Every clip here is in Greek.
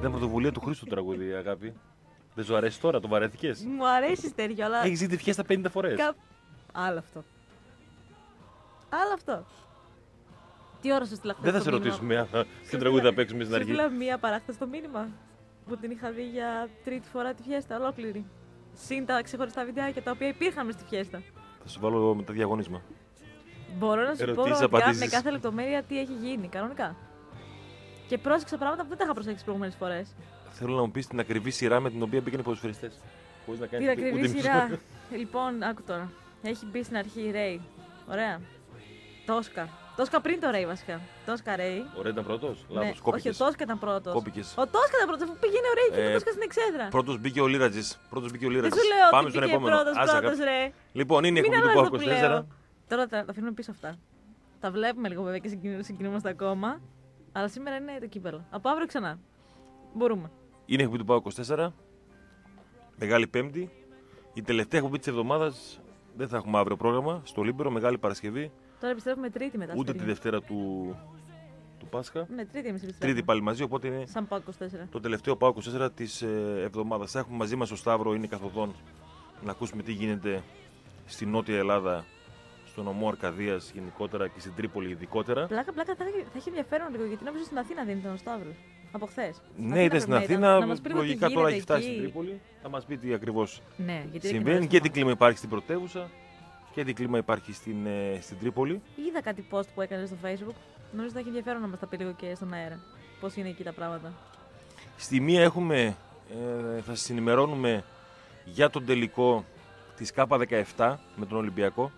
Ήταν πρωτοβουλία του Χρήστου το τραγούδι, αγάπη. Δεν σου αρέσει τώρα, το βαρέθηκες? Μου αρέσει Στέργιο, αλλά. Έχεις δει τη φιέστα 50 φορές. Άλλο αυτό. Άλλο αυτό. Τι ώρα σου στείλα χθες? Δεν θα σε ρωτήσουμε ποιο τραγούδι θα παίξουμε στην αρχή. Σου στείλα μία παράσταση στο μήνυμα που την είχα δει για τρίτη φορά τη φιέστα, ολόκληρη. Συν τα ξεχωριστά βιντεάκια τα οποία υπήρχαν στη φιέστα. Θα σου βάλω μετά διαγωνίσμα. Μπορώ να σου Ερωτήσεις, πω απαντήσεις. με κάθε λεπτομέρεια τι έχει γίνει, κανονικά. Και πρόσεξα πράγματα που δεν τα είχα προσέξει προηγούμενες φορές. Θέλω να μου πεις την ακριβή σειρά με την οποία πήγαινε οι ποδοσφαιριστές. Χωρίς να Την κάνεις ακριβή ούτε σειρά. μισό. Λοιπόν, άκου τώρα. Έχει μπει στην αρχή η Ρέι. Ωραία. Τόσκα. Τόσκα πριν το Ρέι βασικά. Τόσκα Ρέι. Ο Ρέι ήταν πρώτος. Ναι. Λάθος. Όχι, ο Κόπηκες. Τόσκα ήταν πρώτος. Κόπηκες. Ο Τόσκα ήταν πρώτος, αφού πήγαινε ο Ρέι και ο Τόσκα στην εξέδρα. Πρώτος μπήκε ο Λίρατζης. Δεν σου λέω Πάμε ότι στον πήγε επόμενο. πρώτος, Άσε, πρώτος, αγάπη. ρε. Λοιπόν, είναι η Μην εκπομπή του αλλάζω ΠΑΟΚ που 24. λέω. Τώρα τα αφήνουμε πίσω αυτά. Τα βλέπουμε λίγο βέβαια και συγκινούμαστε ακόμα. Αλλά σήμερα είναι το κύπελο. Από αύριο ξανά. Μπορούμε. Είναι η εκπομπή του ΠΑΟΚ 24. Μεγάλη Πέμπτη. Η τελευταία εκπομπή της εβδομάδας. Δεν θα έχουμε αύριο πρόγραμμα. Στο Λίμπερο, Μεγάλη Παρασκευή. Τώρα επιστρέφουμε Τρίτη μετά. Ούτε τη Στέργιο. Δευτέρα του Πάσχα. Ναι, Τρίτη εμείς επιστρέφουμε. Τρίτη πάλι μαζί, οπότε είναι Σαν ΠΑΟΚ 24. το τελευταίο ΠΑΟΚ 24 της εβδομάδας. Θα έχουμε μαζί μας ο Σταύρο, είναι καθοδόν, να ακούσουμε τι γίνεται στη Νότια Ελλάδα, στο νομό Αρκαδίας γενικότερα και στην Τρίπολη ειδικότερα. Πλάκα, θα έχει ενδιαφέρον λίγο γιατί νόμιζα στην Αθήνα δεν ήταν ο Σταύρος. Από χθες. Ναι, ήταν στην πρέπει να Αθήνα. Να μας πει λίγο τι Λογικά τώρα γίνεται έχει φτάσει εκεί. στην Τρίπολη. Θα μας πει τι ακριβώς Ναι, γιατί συμβαίνει και τι κλίμα υπάρχει στην πρωτεύουσα και τι κλίμα υπάρχει στην Τρίπολη. Είδα κάτι post που έκανε στο Facebook. Νομίζω θα έχει ενδιαφέρον να μας τα πει λίγο και στον αέρα. Πώς είναι εκεί τα πράγματα. Στη μία έχουμε, θα σας ενημερώνουμε για τον τελικό της ΚΑΠΑ17 με τον Ολυμπιακό.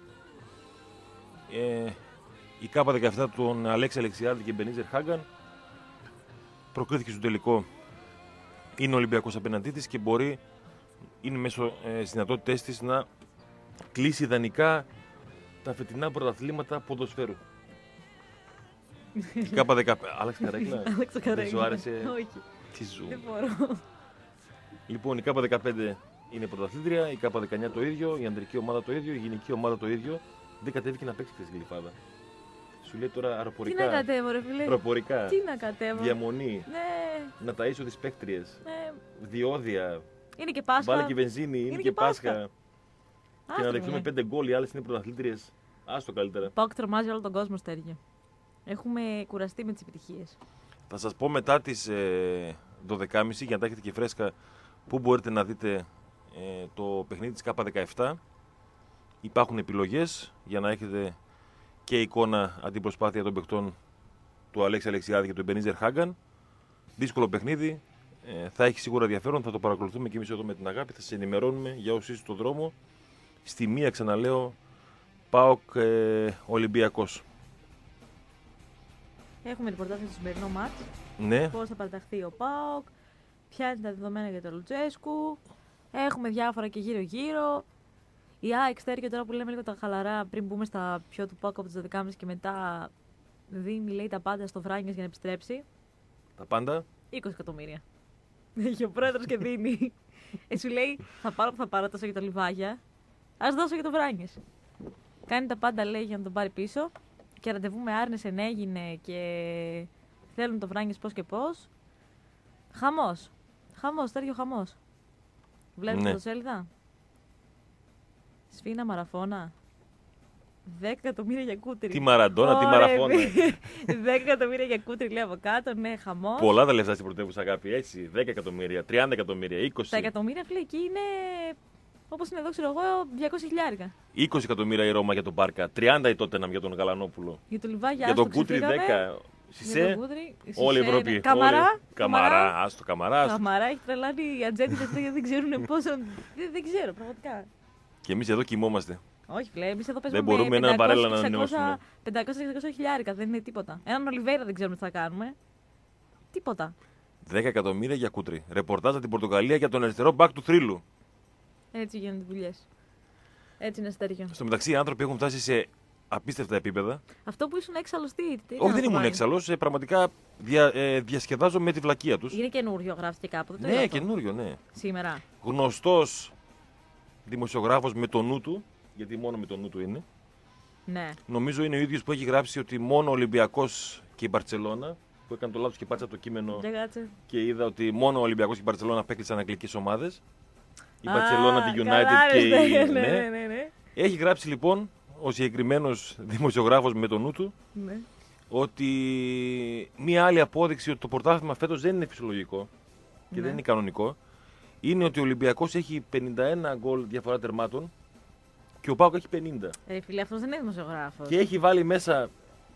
Η ΚΑΠΑ17 των Αλέξη Αλεξιάδη και Μπενίζερ Χάγκαν προκρίθηκε στο τελικό. Είναι ο Ολυμπιακός απέναντί της και μπορεί, είναι μέσω στις δυνατότητές της να κλείσει ιδανικά τα φετινά πρωταθλήματα ποδοσφαίρου. Η ΚΑΠΑ15. Άλλαξε καρέκλα. Άλλαξα Δεν σου καρέκλα. άρεσε? Όχι, Τι σου. δεν μπορώ. Λοιπόν, η ΚΑΠΑ15 είναι πρωταθλήτρια, η ΚΑΠΑ19 το ίδιο, η ανδρική ομάδα το ίδιο, η γυναική ομάδα το ίδιο. Δεν κατέβηκε να παίξει χθες Γλυφάδα. Σου λέει τώρα Τι αεροπορικά. να κατέβω, ρε φίλε. Αεροπορικά. Τι να κατέβω. Διαμονή. Ναι, Να ταΐσω τις παίκτριες. ναι. Διόδια. Είναι και Πάσχα. Βάλε και βενζίνη. Είναι και Πάσχα. Και Άστο, να δεχτούμε μωρέ. 5 γκολ. Οι άλλες είναι πρωταθλήτριες. Άστο καλύτερα. ΠΑΟΚ τρομάζει όλο τον κόσμο, Στέργιο. Έχουμε κουραστεί με τις επιτυχίες. Θα σας πω μετά τις 12.30 για να τα έχετε και φρέσκα πού μπορείτε να δείτε το παιχνίδι της ΚΑΠΑ17. Υπάρχουν επιλογές για να έχετε και εικόνα αντί την προσπάθεια των παιχτών του Αλέξη Αλεξιάδη και του Μπενίζερ Χάγκαν. Δύσκολο παιχνίδι. Θα έχει σίγουρα ενδιαφέρον. Θα το παρακολουθούμε και εμείς εδώ με την αγάπη. Θα σας ενημερώνουμε για όσοι είστε στον δρόμο. Στη μία, ξαναλέω, ΠΑΟΚ Ολυμπιακός. Έχουμε ρεπορτάζ στο σημερινό μάτς. Ναι. Πώς θα παραταχθεί ο ΠΑΟΚ. Ποια είναι τα δεδομένα για τον Λουτσέσκου. Έχουμε διάφορα και γύρω-γύρω. Η ΑΕΚ Στέργιο τώρα που λέμε λίγο τα χαλαρά πριν μπούμε στα πιο του ΠΑΟΚ από τις 12.30 και μετά δίνει λέει τα πάντα στο Βράνιες για να επιστρέψει. Τα πάντα. 20 εκατομμύρια. Έχει ο πρόεδρος και δίνει. Σου λέει θα πάρω τόσο για το Λιβάγια. Ας δώσω για το Βράνιες. Κάνει τα πάντα λέει για να τον πάρει πίσω. Και ραντεβού με Άρνεσεν έγινε και θέλουν το Βράνιες πώς και πώς. Χαμός. Χαμός, Στέργιο, χαμός. Βλέπεις Ναι. το σέλιδα. Σφίνα μαραφώνα. 10 εκατομμύρια για κούτρι. Τι Μαραντόνα, τι Ωραία, Μαραφώνα. 10 εκατομμύρια για κούτρι λέει από κάτω, ναι, χαμός. Πολλά τα λεφτά στην πρωτεύουσα, αγάπη. Έτσι. 10 εκατομμύρια, 30 εκατομμύρια, 20. Τα εκατομμύρια φίλε εκεί είναι. Όπως είναι εδώ, ξέρω εγώ, 200 χιλιάρικα. 20 εκατομμύρια η Ρώμα για τον Μπάρκα, 30 η Τότεναμ για τον Γαλανόπουλο. Για το Λιβάγια, Για τον άστο, Κούτρι ξεφύγαμε. 10. Για Σισε, τον Κούτρι, όλη η Σισε, Ευρώπη. ναι. Καμαρά. Καμαρά, άστο Καμαρά. άστο. Καμαρά έχει τρελάνει οι ατζέντες αυτοί γιατί δεν ξέρουν πόσο. Δεν ξέρω, πραγματικά. Και εμείς εδώ κοιμόμαστε. Όχι, φίλε, εμείς εδώ Δεν παίζουμε μπορούμε έναν παρέλα να ανανεώσουμε. 500-600 χιλιάρικα, δεν είναι τίποτα. Έναν Ολιβέηρα δεν ξέρουμε τι θα κάνουμε. Τίποτα. 10 εκατομμύρια για Κούτρι. Ρεπορτάζ από την Πορτογαλία για τον αριστερό μπακ του θρύλου. Έτσι γίνονται δουλειές. Έτσι είναι Στέργιο. Στο μεταξύ οι άνθρωποι έχουν φτάσει σε απίστευτα επίπεδα. Αυτό που ήσουν έξαλλος τι. Όχι, δεν ήμουν έξαλλος. Πραγματικά διασκεδάζω με τη βλακεία τους. Είναι καινούριο, γράφτηκε κάπου. Δεν το είδα Ναι, αυτό. καινούριο, ναι. Σήμερα. Γνωστός δημοσιογράφος με το νου του, γιατί μόνο με το νου του είναι. Ναι. Νομίζω είναι ο ίδιος που έχει γράψει ότι μόνο ο Ολυμπιακός και η Μπαρτσελώνα που έκανε το λάθος και πάτησα το κείμενο Για κάτσε. και είδα ότι μόνο ο Ολυμπιακός και η Μπαρτσελόνα απέκλεισαν αγγλικές ομάδες. Η Μπαρτσελόνα, τη United καλά, και η. Ναι. Έχει γράψει λοιπόν ο συγκεκριμένος δημοσιογράφος με το νου του Ναι. ότι μία άλλη απόδειξη ότι το πρωτάθλημα φέτος δεν είναι φυσιολογικό και Ναι. δεν είναι κανονικό είναι ότι ο Ολυμπιακός έχει 51 γκολ διαφορά τερμάτων και ο ΠΑΟΚ έχει 50. Ρε φίλε, αυτός δεν είναι δημοσιογράφος. Και έχει βάλει μέσα.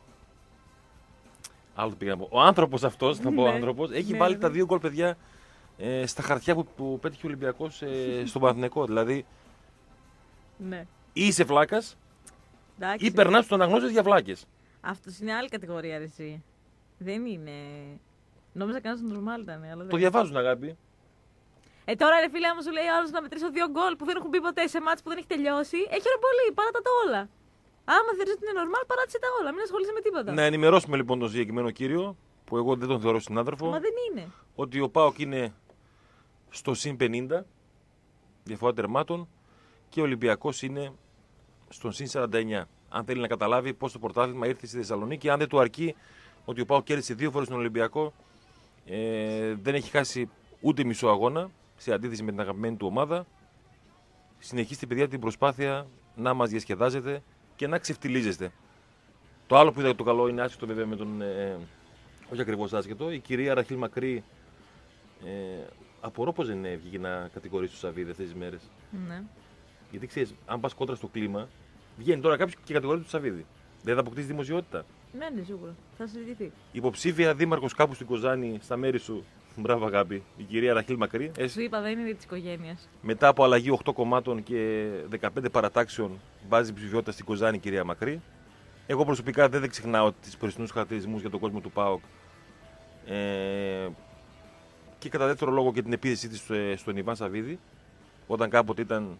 Άλλο το πήγα να πω. Ο άνθρωπος αυτός, θα πω Ναι. άνθρωπος, έχει Ναι, βάλει ναι. τα 2 γκολ παιδιά στα χαρτιά που πέτυχε ο Ολυμπιακός στον Παναθηναϊκό. Δηλαδή, Ναι. ή είσαι βλάκας Εντάξει. ή περνάς τους αναγνώστες για βλάκες. Αυτός είναι άλλη κατηγορία, ρε εσύ. Δεν είναι. Νόμιζα κανένας νορμάλ ήταν, αλλά Το δεν. διαβάζουν, αγάπη. Τώρα ρε φίλε, άμα σου λέει άλλο να μετρήσω 2 γκολ που δεν έχουν μπει ποτέ σε μάτς που δεν έχει τελειώσει, έχει πολύ, παράτα τα όλα. Άμα θεωρείς ότι είναι normal, παράτησε τα όλα, μην ασχολείσαι με τίποτα. Να ενημερώσουμε λοιπόν τον συγκεκριμένο κύριο, που εγώ δεν τον θεωρώ συνάδελφο, Μα δεν είναι. ότι ο ΠΑΟΚ είναι στο συν 50 διαφορά τερμάτων και ο Ολυμπιακός είναι στον συν 49. Αν θέλει να καταλάβει πώς το πρωτάθλημα ήρθε στη Θεσσαλονίκη, αν δεν του αρκεί ότι ο ΠΑΟΚ κέρδισε 2 φορές τον Ολυμπιακό, δεν έχει χάσει ούτε μισό αγώνα σε αντίθεση με την αγαπημένη του ομάδα. Συνεχίστε, παιδιά, την προσπάθεια να μας διασκεδάζετε και να ξεφτιλίζεστε. Το άλλο που είδα το καλό είναι άσχετο βέβαια με τον. Όχι ακριβώς άσχετο. Η κυρία Ραχίλ Μακρύ. Απορώ πως δεν βγήκε να κατηγορήσει του Σαββίδη αυτές τις μέρες. Ναι. Γιατί ξέρεις, αν πας κόντρα στο κλίμα, βγαίνει τώρα κάποιος και κατηγορεί του Σαββίδη. Δεν θα αποκτήσει δημοσιότητα. Ναι, σίγουρα. Θα συζητηθεί. Υποψήφια δήμαρχος κάπου στην Κοζάνη, στα μέρη σου. Μπράβο, αγάπη. Η κυρία Ραχίλ Μακρύ. Σου είπα, δεν είναι τη οικογένεια. Μετά από αλλαγή 8 κομμάτων και 15 παρατάξεων, βάζει ψηφιότητα στην Κοζάνη η κυρία Μακρύ. Εγώ προσωπικά δεν ξεχνάω τις περσινούς χαρακτηρισμούς για τον κόσμο του ΠΑΟΚ. Και κατά δεύτερο λόγο και την επίθεσή της στον Ιβάν Σαββίδη, όταν κάποτε ήταν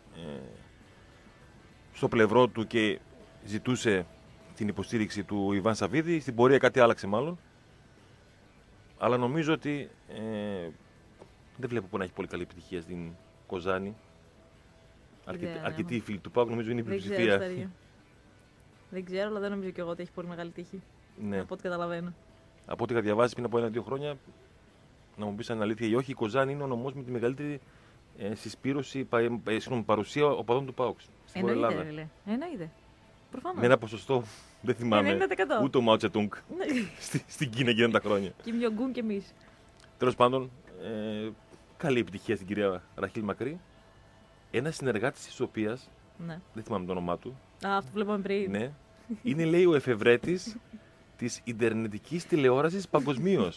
στο πλευρό του και ζητούσε την υποστήριξη του Ιβάν Σαββίδη. Στην πορεία κάτι άλλαξε μάλλον. Αλλά νομίζω ότι δεν βλέπω που να έχει πολύ καλή επιτυχία στην Κοζάνη. Αρκετοί φίλοι του ΠΑΟΚ νομίζω είναι η πλειοψηφία. Δεν ξέρω, αλλά δεν νομίζω κι εγώ ότι έχει πολύ μεγάλη τύχη. Ναι. Από ό,τι καταλαβαίνω. Από ό,τι είχα διαβάσει πριν από 1-2 χρόνια, να μου πει αν είναι αλήθεια ή όχι, η Κοζάνη είναι ο νομός με τη μεγαλύτερη συσπήρωση, παρουσία οπαδών του ΠΑΟΚ. Στην Ελλάδα. Εννοείται. Προφανώς. Με ένα ποσοστό, δεν θυμάμαι, 90%. ούτε ο Μάο Τσετούγκ στην Κίνα εκείνα τα χρόνια. Κιμ Ιονγκούν και εμείς. Τέλος πάντων, καλή επιτυχία στην κυρία Ραχίλ Μακρύ. Ένα συνεργάτη τη οποία, Ναι. δεν θυμάμαι το όνομά του. Αυτό που βλέπαμε πριν. Ναι, είναι λέει ο εφευρέτης της ιντερνετικής τηλεόρασης παγκοσμίως.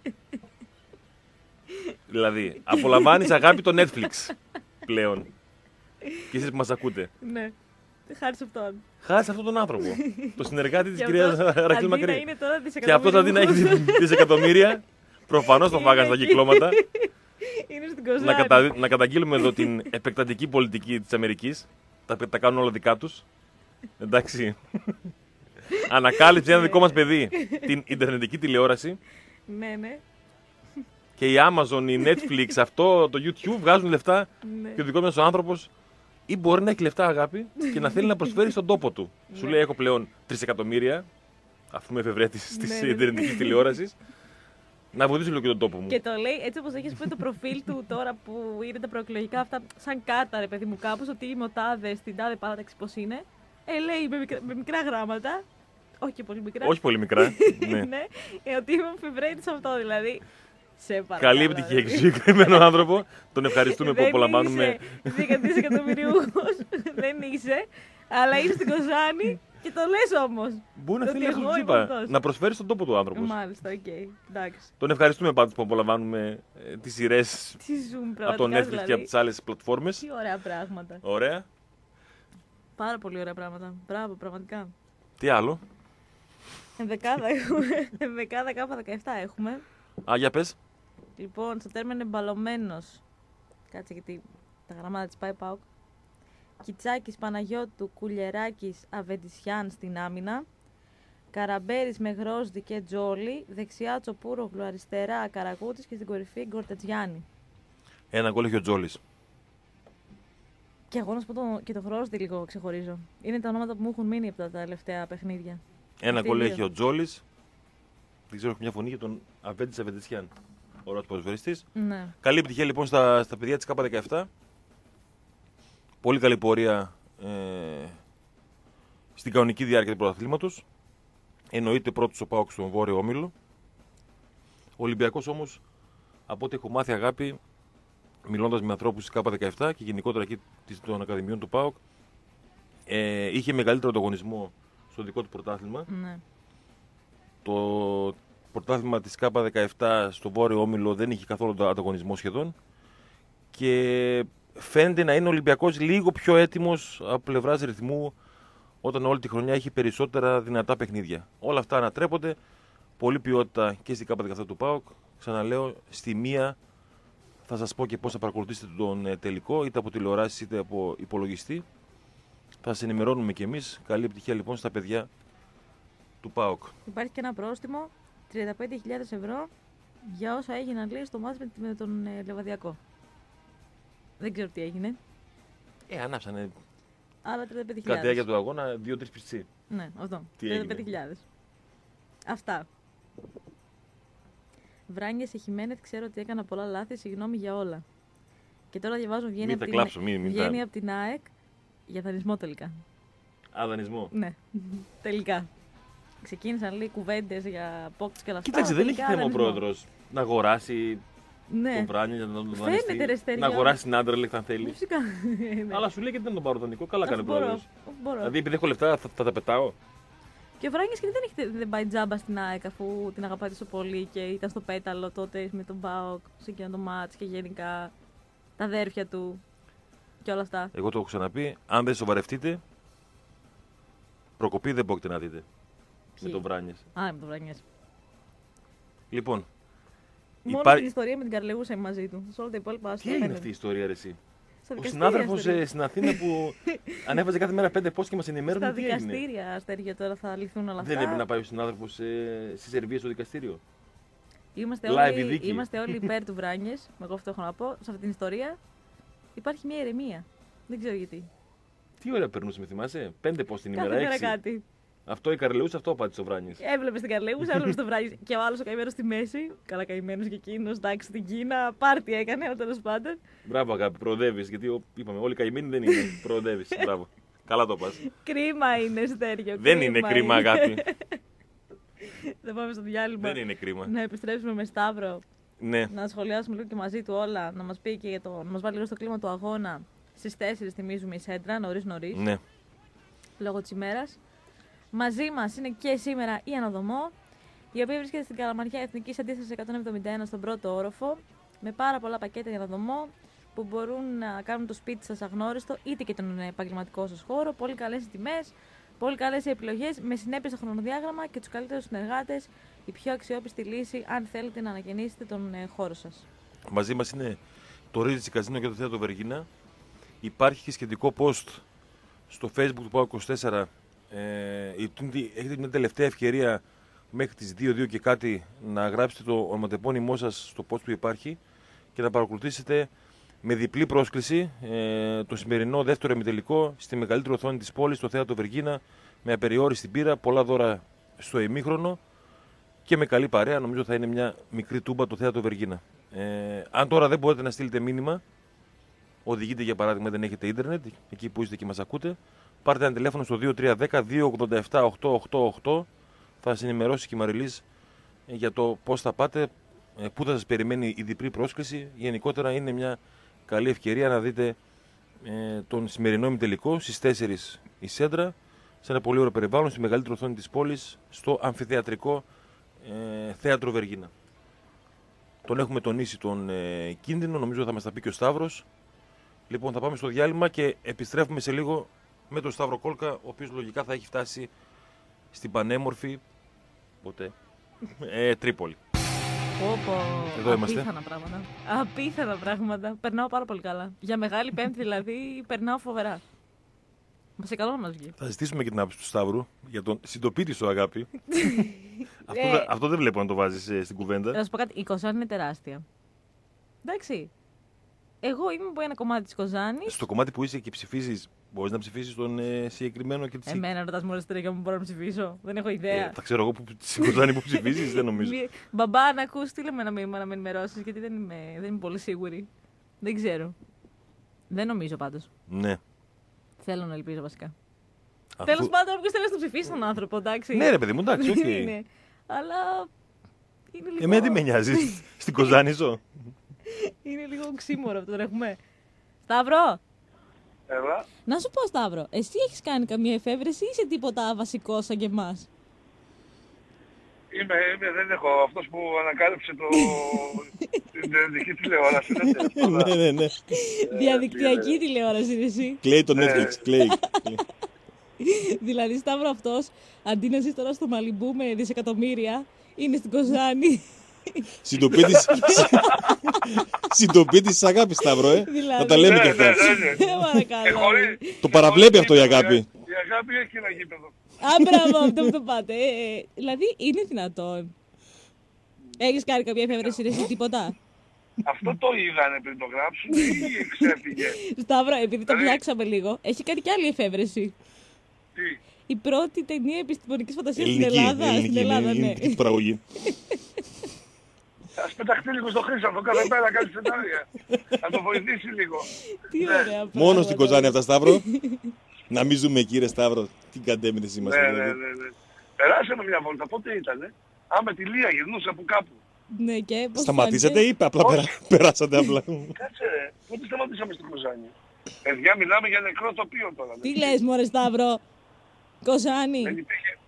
Δηλαδή, απολαμβάνεις αγάπη το Netflix πλέον. Και εσείς που μας ακούτε. Ναι. Χάρη σε αυτόν. Χάρη σε αυτόν τον άνθρωπο. Το συνεργάτη της Και κυρίας αυτός, Ραχίλ αντί να Μακρύ. είναι τώρα Και αυτός αντί να έχει δισεκατομμύρια, προφανώς το φάγανε στα κυκλώματα. Είναι στην Κοζάνη. Να καταγγείλουμε εδώ την επεκτατική πολιτική της Αμερικής. Τα κάνουν όλα δικά τους. Εντάξει. Ανακάλυψε ένα δικό μας παιδί την ιντερνετική τηλεόραση. Ναι. Και η Amazon, η Netflix, αυτό, το YouTube βγάζουν λεφτά. Ναι. Και ο δικός μας ο άνθρωπος ή μπορεί να έχει λεφτά, αγάπη, και να θέλει να προσφέρει στον τόπο του. Σου Ναι. λέει: έχω πλέον 3 εκατομμύρια. Αυτό με εφευρέτης της Ναι. ιντερνετικής τηλεόρασης. Να βοηθήσω λίγο και τον τόπο μου. Και το λέει έτσι όπως έχεις πει το προφίλ του τώρα που είναι τα προεκλογικά αυτά, σαν κάρτα ρε παιδί μου κάπως, ότι είμαι ο τάδε στην τάδε παράταξη πώς είναι. Λέει με μικρά γράμματα, όχι και πολύ μικρά. Όχι πολύ μικρά. Ναι. Ναι, ότι είμαι ο Φεβρέτης αυτό δηλαδή. Σε παρακαλώ. Καλή επιτυχία και στο συγκεκριμένο άνθρωπο. Τον ευχαριστούμε που απολαμβάνουμε. Δεν είσαι δισεκατομμυριούχος, δεν είσαι, αλλά είσαι στην Κοζάνη και το λες όμως. Μπορεί να Το θέλει ότι να εγώ σου είμαι είπα. αυτός. Να προσφέρει στον τόπο του άνθρωπο. Μάλιστα, οκ. Εντάξει. Τον ευχαριστούμε πάντως που απολαμβάνουμε τις σειρές Τι ζούμε από το πραγματικά Netflix και από τις άλλες πλατφόρμες. Τι ωραία πράγματα. Ωραία. Πάρα πολύ ωραία πράγματα. Μπράβο, πραγματικά. Τι άλλο. Ενδεκάδα έχουμε. Ενδεκάδα K17 έχουμε. Α, για πες. Λοιπόν, στο τέρμα είναι μπαλωμένος. Κάτσε γιατί τα γραμμάτα της πάει ΠΑΟΚ. Κιτσάκης, Παναγιώτου, Κουλιεράκης, Αβεντισιάν στην άμυνα. Καραμπέρης, Μεγρόσδη και Τζόλι. Δεξιά Τσοπούρογλου, αριστερά Καραγούτης και στην κορυφή Γκορτετζιάννη. Ένα γκολ έχει ο Τζόλης. Και εγώ να σου πω και το Χρόσδη λίγο ξεχωρίζω. Είναι τα ονόματα που μου έχουν μείνει από τα τελευταία παιχνίδια. Ένα Αυτοί γκολ οι δύο. έχει ο Τζόλης. Δεν ξέρω, έχω μια φωνή για τον Αβέντης Αβεντισιάν. Ωραίος ποδοσφαιριστής. Ναι. Καλή επιτυχία λοιπόν στα παιδιά της K17. Πολύ καλή πορεία στην κανονική διάρκεια του πρωταθλήματος. Εννοείται πρώτος ο ΠΑΟΚ στον Βόρειο Όμιλο. Ο Ολυμπιακός όμως, από ό,τι έχω μάθει αγάπη, μιλώντας με ανθρώπους της K17 και γενικότερα εκεί των Ακαδημιών του ΠΑΟΚ, είχε μεγαλύτερο ανταγωνισμό στο δικό του πρωτάθλημα. Ναι. Το πρωτάθλημα της K17 στο Βόρειο Όμιλο δεν είχε καθόλου ανταγωνισμό σχεδόν και φαίνεται να είναι ο Ολυμπιακός λίγο πιο έτοιμος από πλευράς ρυθμού όταν όλη τη χρονιά έχει περισσότερα δυνατά παιχνίδια. Όλα αυτά ανατρέπονται. Πολλή ποιότητα και στην K17 του ΠΑΟΚ. Ξαναλέω, στη μία θα σας πω και πώς θα παρακολουθήσετε τον τελικό, είτε από τηλεοράσεις είτε από υπολογιστή. Θα σας ενημερώνουμε κι εμείς. Καλή επιτυχία λοιπόν στα παιδιά του ΠΑΟΚ. Υπάρχει και ένα πρόστιμο 35.000 ευρώ για όσα έγιναν λέει στο μάτς με τον Λεβαδιακό. Δεν ξέρω τι έγινε. Ανάψανε Άλλα 35.000. κατά τη διάρκεια του αγώνα 2-3 πιτσί. Ναι, αυτό. Τι 35.000. Αυτά. Βράνιες σε Χιμένεθ, ξέρω ότι έκανα πολλά λάθη, συγγνώμη για όλα. Και τώρα διαβάζω βγαίνει από την ΑΕΚ για δανεισμό τελικά. Δανεισμό. Ναι, τελικά. Ξεκίνησαν λέει κουβέντες για απόκτηση και όλα αυτά. Κοίταξε, δεν έχει θέμα ο πρόεδρος να αγοράσει τον Βράνιο για να τον δανειστεί. Να αγοράσει την Άντερλεχτ αν θέλει. Φυσικά. Αλλά σου λέει και δεν τον πάρω δανεικό. Καλά κάνει ο πρόεδρος. Μπορώ. Δηλαδή επειδή έχω λεφτά θα τα πετάω. Και ο Βράνιες και δεν πάει τζάμπα στην ΑΕΚ αφού την αγαπάτε τόσο πολύ και ήταν στο πέταλο τότε με τον ΠΑΟΚ σε εκείνο το μάτς και γενικά τα αδέρφια του και όλα αυτά. Εγώ το έχω ξαναπεί. Αν δεν σοβαρευτείτε, προκοπή δεν πρόκειται να δείτε. Με τον Βράνιες. Με τον Βράνιες. Λοιπόν. Μόνο την ιστορία με την Καρλεούσα είμαι μαζί του. Σε όλα τα υπόλοιπα τι έγινε αυτή η ιστορία, ρε εσύ? Ο συνάδελφος στην Αθήνα που ανέβαζε κάθε μέρα 5 post και μας ενημέρωνε τι έγινε. Στα δικαστήρια, Αστέρια, τώρα θα λυθούν όλα αυτά. Δεν έπρεπε να πάει ο συνάδελφος στη Σερβία στο δικαστήριο? Είμαστε όλοι υπέρ του Βράνιες. Εγώ αυτό έχω να πω. Σε αυτή την ιστορία υπάρχει μια ηρεμία. Δεν ξέρω γιατί. Τι ώρα περνούσε, με θυμάσαι? 5 post την ημέρα, 6. Κάτι. Αυτό η Καρλεούσα, αυτό απάντησε ο Βράνιες. Έβλεπε την Καρλεούσα, έβλεπε τον Βράνιες. Και ο άλλο ο καημένος στη μέση. Καλά, καημένος και εκείνο. Εντάξει, στην Κίνα. Πάρτι έκανε, τέλος πάντων. Μπράβο, αγάπη, προοδεύεις. Γιατί είπαμε, όλοι καημένοι δεν είναι. Προοδεύεις. Μπράβο. Καλά το πας. Κρίμα είναι, Στέριο. Δεν είναι κρίμα, αγάπη. Δεν πάμε στο διάλειμμα. Δεν είναι κρίμα. Να επιστρέψουμε με Σταύρο. Ναι. Να σχολιάσουμε λίγο και μαζί του όλα. Να μας πει και να μας βάλει λίγο στο κλίμα του αγώνα. Στις 4 θυμίζουμε η Σέντρα, νωρίς. Ναι. Λόγω της ημέρας. Μαζί μας είναι και σήμερα η Αναδομό, η οποία βρίσκεται στην Καλαμαριά Εθνικής Αντίστασης 171 στον πρώτο όροφο, με πάρα πολλά πακέτα για Αναδομό που μπορούν να κάνουν το σπίτι σας αγνώριστο, είτε και τον επαγγελματικό σας χώρο. Πολύ καλές οι τιμές, πολύ καλές οι επιλογές, με συνέπεια στο χρονοδιάγραμμα και τους καλύτερους συνεργάτες, η πιο αξιόπιστη λύση αν θέλετε να ανακαινήσετε τον χώρο σας. Μαζί μας είναι το Ρίζιτσι Καζίνο και το Θέατρο Βεργίνα. Υπάρχει και σχετικό post στο Facebook του ΠΑΟΚ24. Έχετε μια τελευταία ευκαιρία μέχρι τις 2 και κάτι να γράψετε το ονοματεπώνυμό σας στο post που υπάρχει και να παρακολουθήσετε με διπλή πρόσκληση το σημερινό δεύτερο ημιτελικό στη μεγαλύτερη οθόνη της πόλης, στο Θέατρο Βεργίνα, με απεριόριστη πείρα, πολλά δώρα στο ημίχρονο και με καλή παρέα. Νομίζω θα είναι μια μικρή τούμπα το Θέατρο Βεργίνα. Αν τώρα δεν μπορείτε να στείλετε μήνυμα, οδηγείτε για παράδειγμα, δεν έχετε ίντερνετ, εκεί που είστε και μας ακούτε, πάρτε ένα τηλέφωνο στο 2310-287-888. Θα σας ενημερώσει και η Μαριλής για το πώς θα πάτε, πού θα σας περιμένει η διπλή πρόσκληση. Γενικότερα είναι μια καλή ευκαιρία να δείτε τον σημερινό ημιτελικό στις 4 η Σέντρα, σε ένα πολύ ωραίο περιβάλλον, στη μεγαλύτερη οθόνη της πόλης, στο αμφιθεατρικό Θέατρο Βεργίνα. Τον έχουμε τονίσει τον κίνδυνο, νομίζω θα μας τα πει και ο Σταύρος. Λοιπόν, θα πάμε στο διάλειμμα και επιστρέφουμε σε λίγο με τον Σταύρο Κόλκα, ο οποίος λογικά θα έχει φτάσει στην πανέμορφη Τρίπολη. Εδώ είμαστε. Απίθανα πράγματα. Περνάω πάρα πολύ καλά. Για Μεγάλη Πέμπτη δηλαδή περνάω φοβερά. Σε καλό να μας βγει. Θα ζητήσουμε και την άποψη του Σταύρου για τον συντοπίτη σου, αγάπη. Αυτό δεν βλέπω να το βάζεις στην κουβέντα. Θα σου πω κάτι, η Κοζάνη είναι τεράστια. Εντάξει. Εγώ είμαι από ένα κομμάτι της Κοζάνης. Στο κομμάτι που είσαι και ψηφίζεις Μπορείς να ψηφίσεις τον συγκεκριμένο και τη Εμένα ρωτάς μόλις τρέχει μου μπορώ να ψηφίσω. Δεν έχω ιδέα. Θα ξέρω εγώ στην Κοζάνη που ψηφίζεις, δεν νομίζω. Μπαμπά, να ακούς, στείλε με ένα μήνυμα να με ενημερώσεις, γιατί δεν είμαι πολύ σίγουρη. Δεν ξέρω. Δεν νομίζω πάντως. Ναι. Θέλω να ελπίζω βασικά. Τέλος πάντων, όποιος θέλει να το ψηφίσει τον άνθρωπο, εντάξει. Ναι, ρε παιδί μου, εντάξει, οκ. Είναι. Αλλά. Είναι λίγο. Εμένα τι με νοιάζει, στην Κοζάνη ζω. Είναι λίγο οξύμορο αυτό, έχουμε. Σταύρο! Έλα. Να σου πω, Σταύρο, εσύ έχεις κάνει καμία εφεύρεση ή είσαι τίποτα βασικό σαν και εμάς? Δεν έχω. Αυτός που ανακάλυψε την δική τηλεόραση. Ναι. Διαδικτυακή τηλεόραση είναι εσύ. Κλαίει το Netflix, κλαίει. Δηλαδή, Σταύρο, αυτός, αντί να ζεις τώρα στο Μαλιμπού με δισεκατομμύρια, είναι στην Κοζάνη. Συντοπίτης της αγάπης, Σταύρο, Δηλαδή. Να τα λέμε και αυτά. Παρακαλώ. Το παραβλέπει αυτό η αγάπη. Η αγάπη έχει ένα γήπεδο. Μπράβο, αυτό που το πάτε. Δηλαδή, είναι δυνατόν? Έχεις κάνει καμία εφεύρεση, εσύ τίποτα? Αυτό το είδανε πριν το γράψουν ή ξέφυγε? Σταύρο, επειδή το ψάξαμε λίγο, έχει κάνει κι άλλη εφεύρεση. Τι? Η πρώτη ταινία επιστημονικής φαντασίας στην Ελληνική, Ελλάδα. Στην Ελλάδα, ναι. ελληνική παραγωγή. Ας πεταχτεί λίγο στο Χρήστο, κάθε μέρα κάνει σενάρια. Να το βοηθήσει λίγο. Τι ωραία πράγματα. Μόνο στην Κοζάνη αυτά, Σταύρο. Να μην ζούμε εκεί, ρε Σταύρο. Τι καντέμινες είμαστε. Ναι. Περάσαμε μια βόλτα. Πότε ήτανε? Με τη Λία γυρνούσε από κάπου. Ναι, και πώς Σταματήσατε φάνηκε? ή απλά περάσατε απλά? Κάτσε ρε. Πότε σταματήσαμε στην Κοζάνη? Παιδιά, μιλάμε για νεκρό τοπίο τώρα. Τι λες, μωρέ Σταύρο? Κοζάνη. Δεν υπήρχε.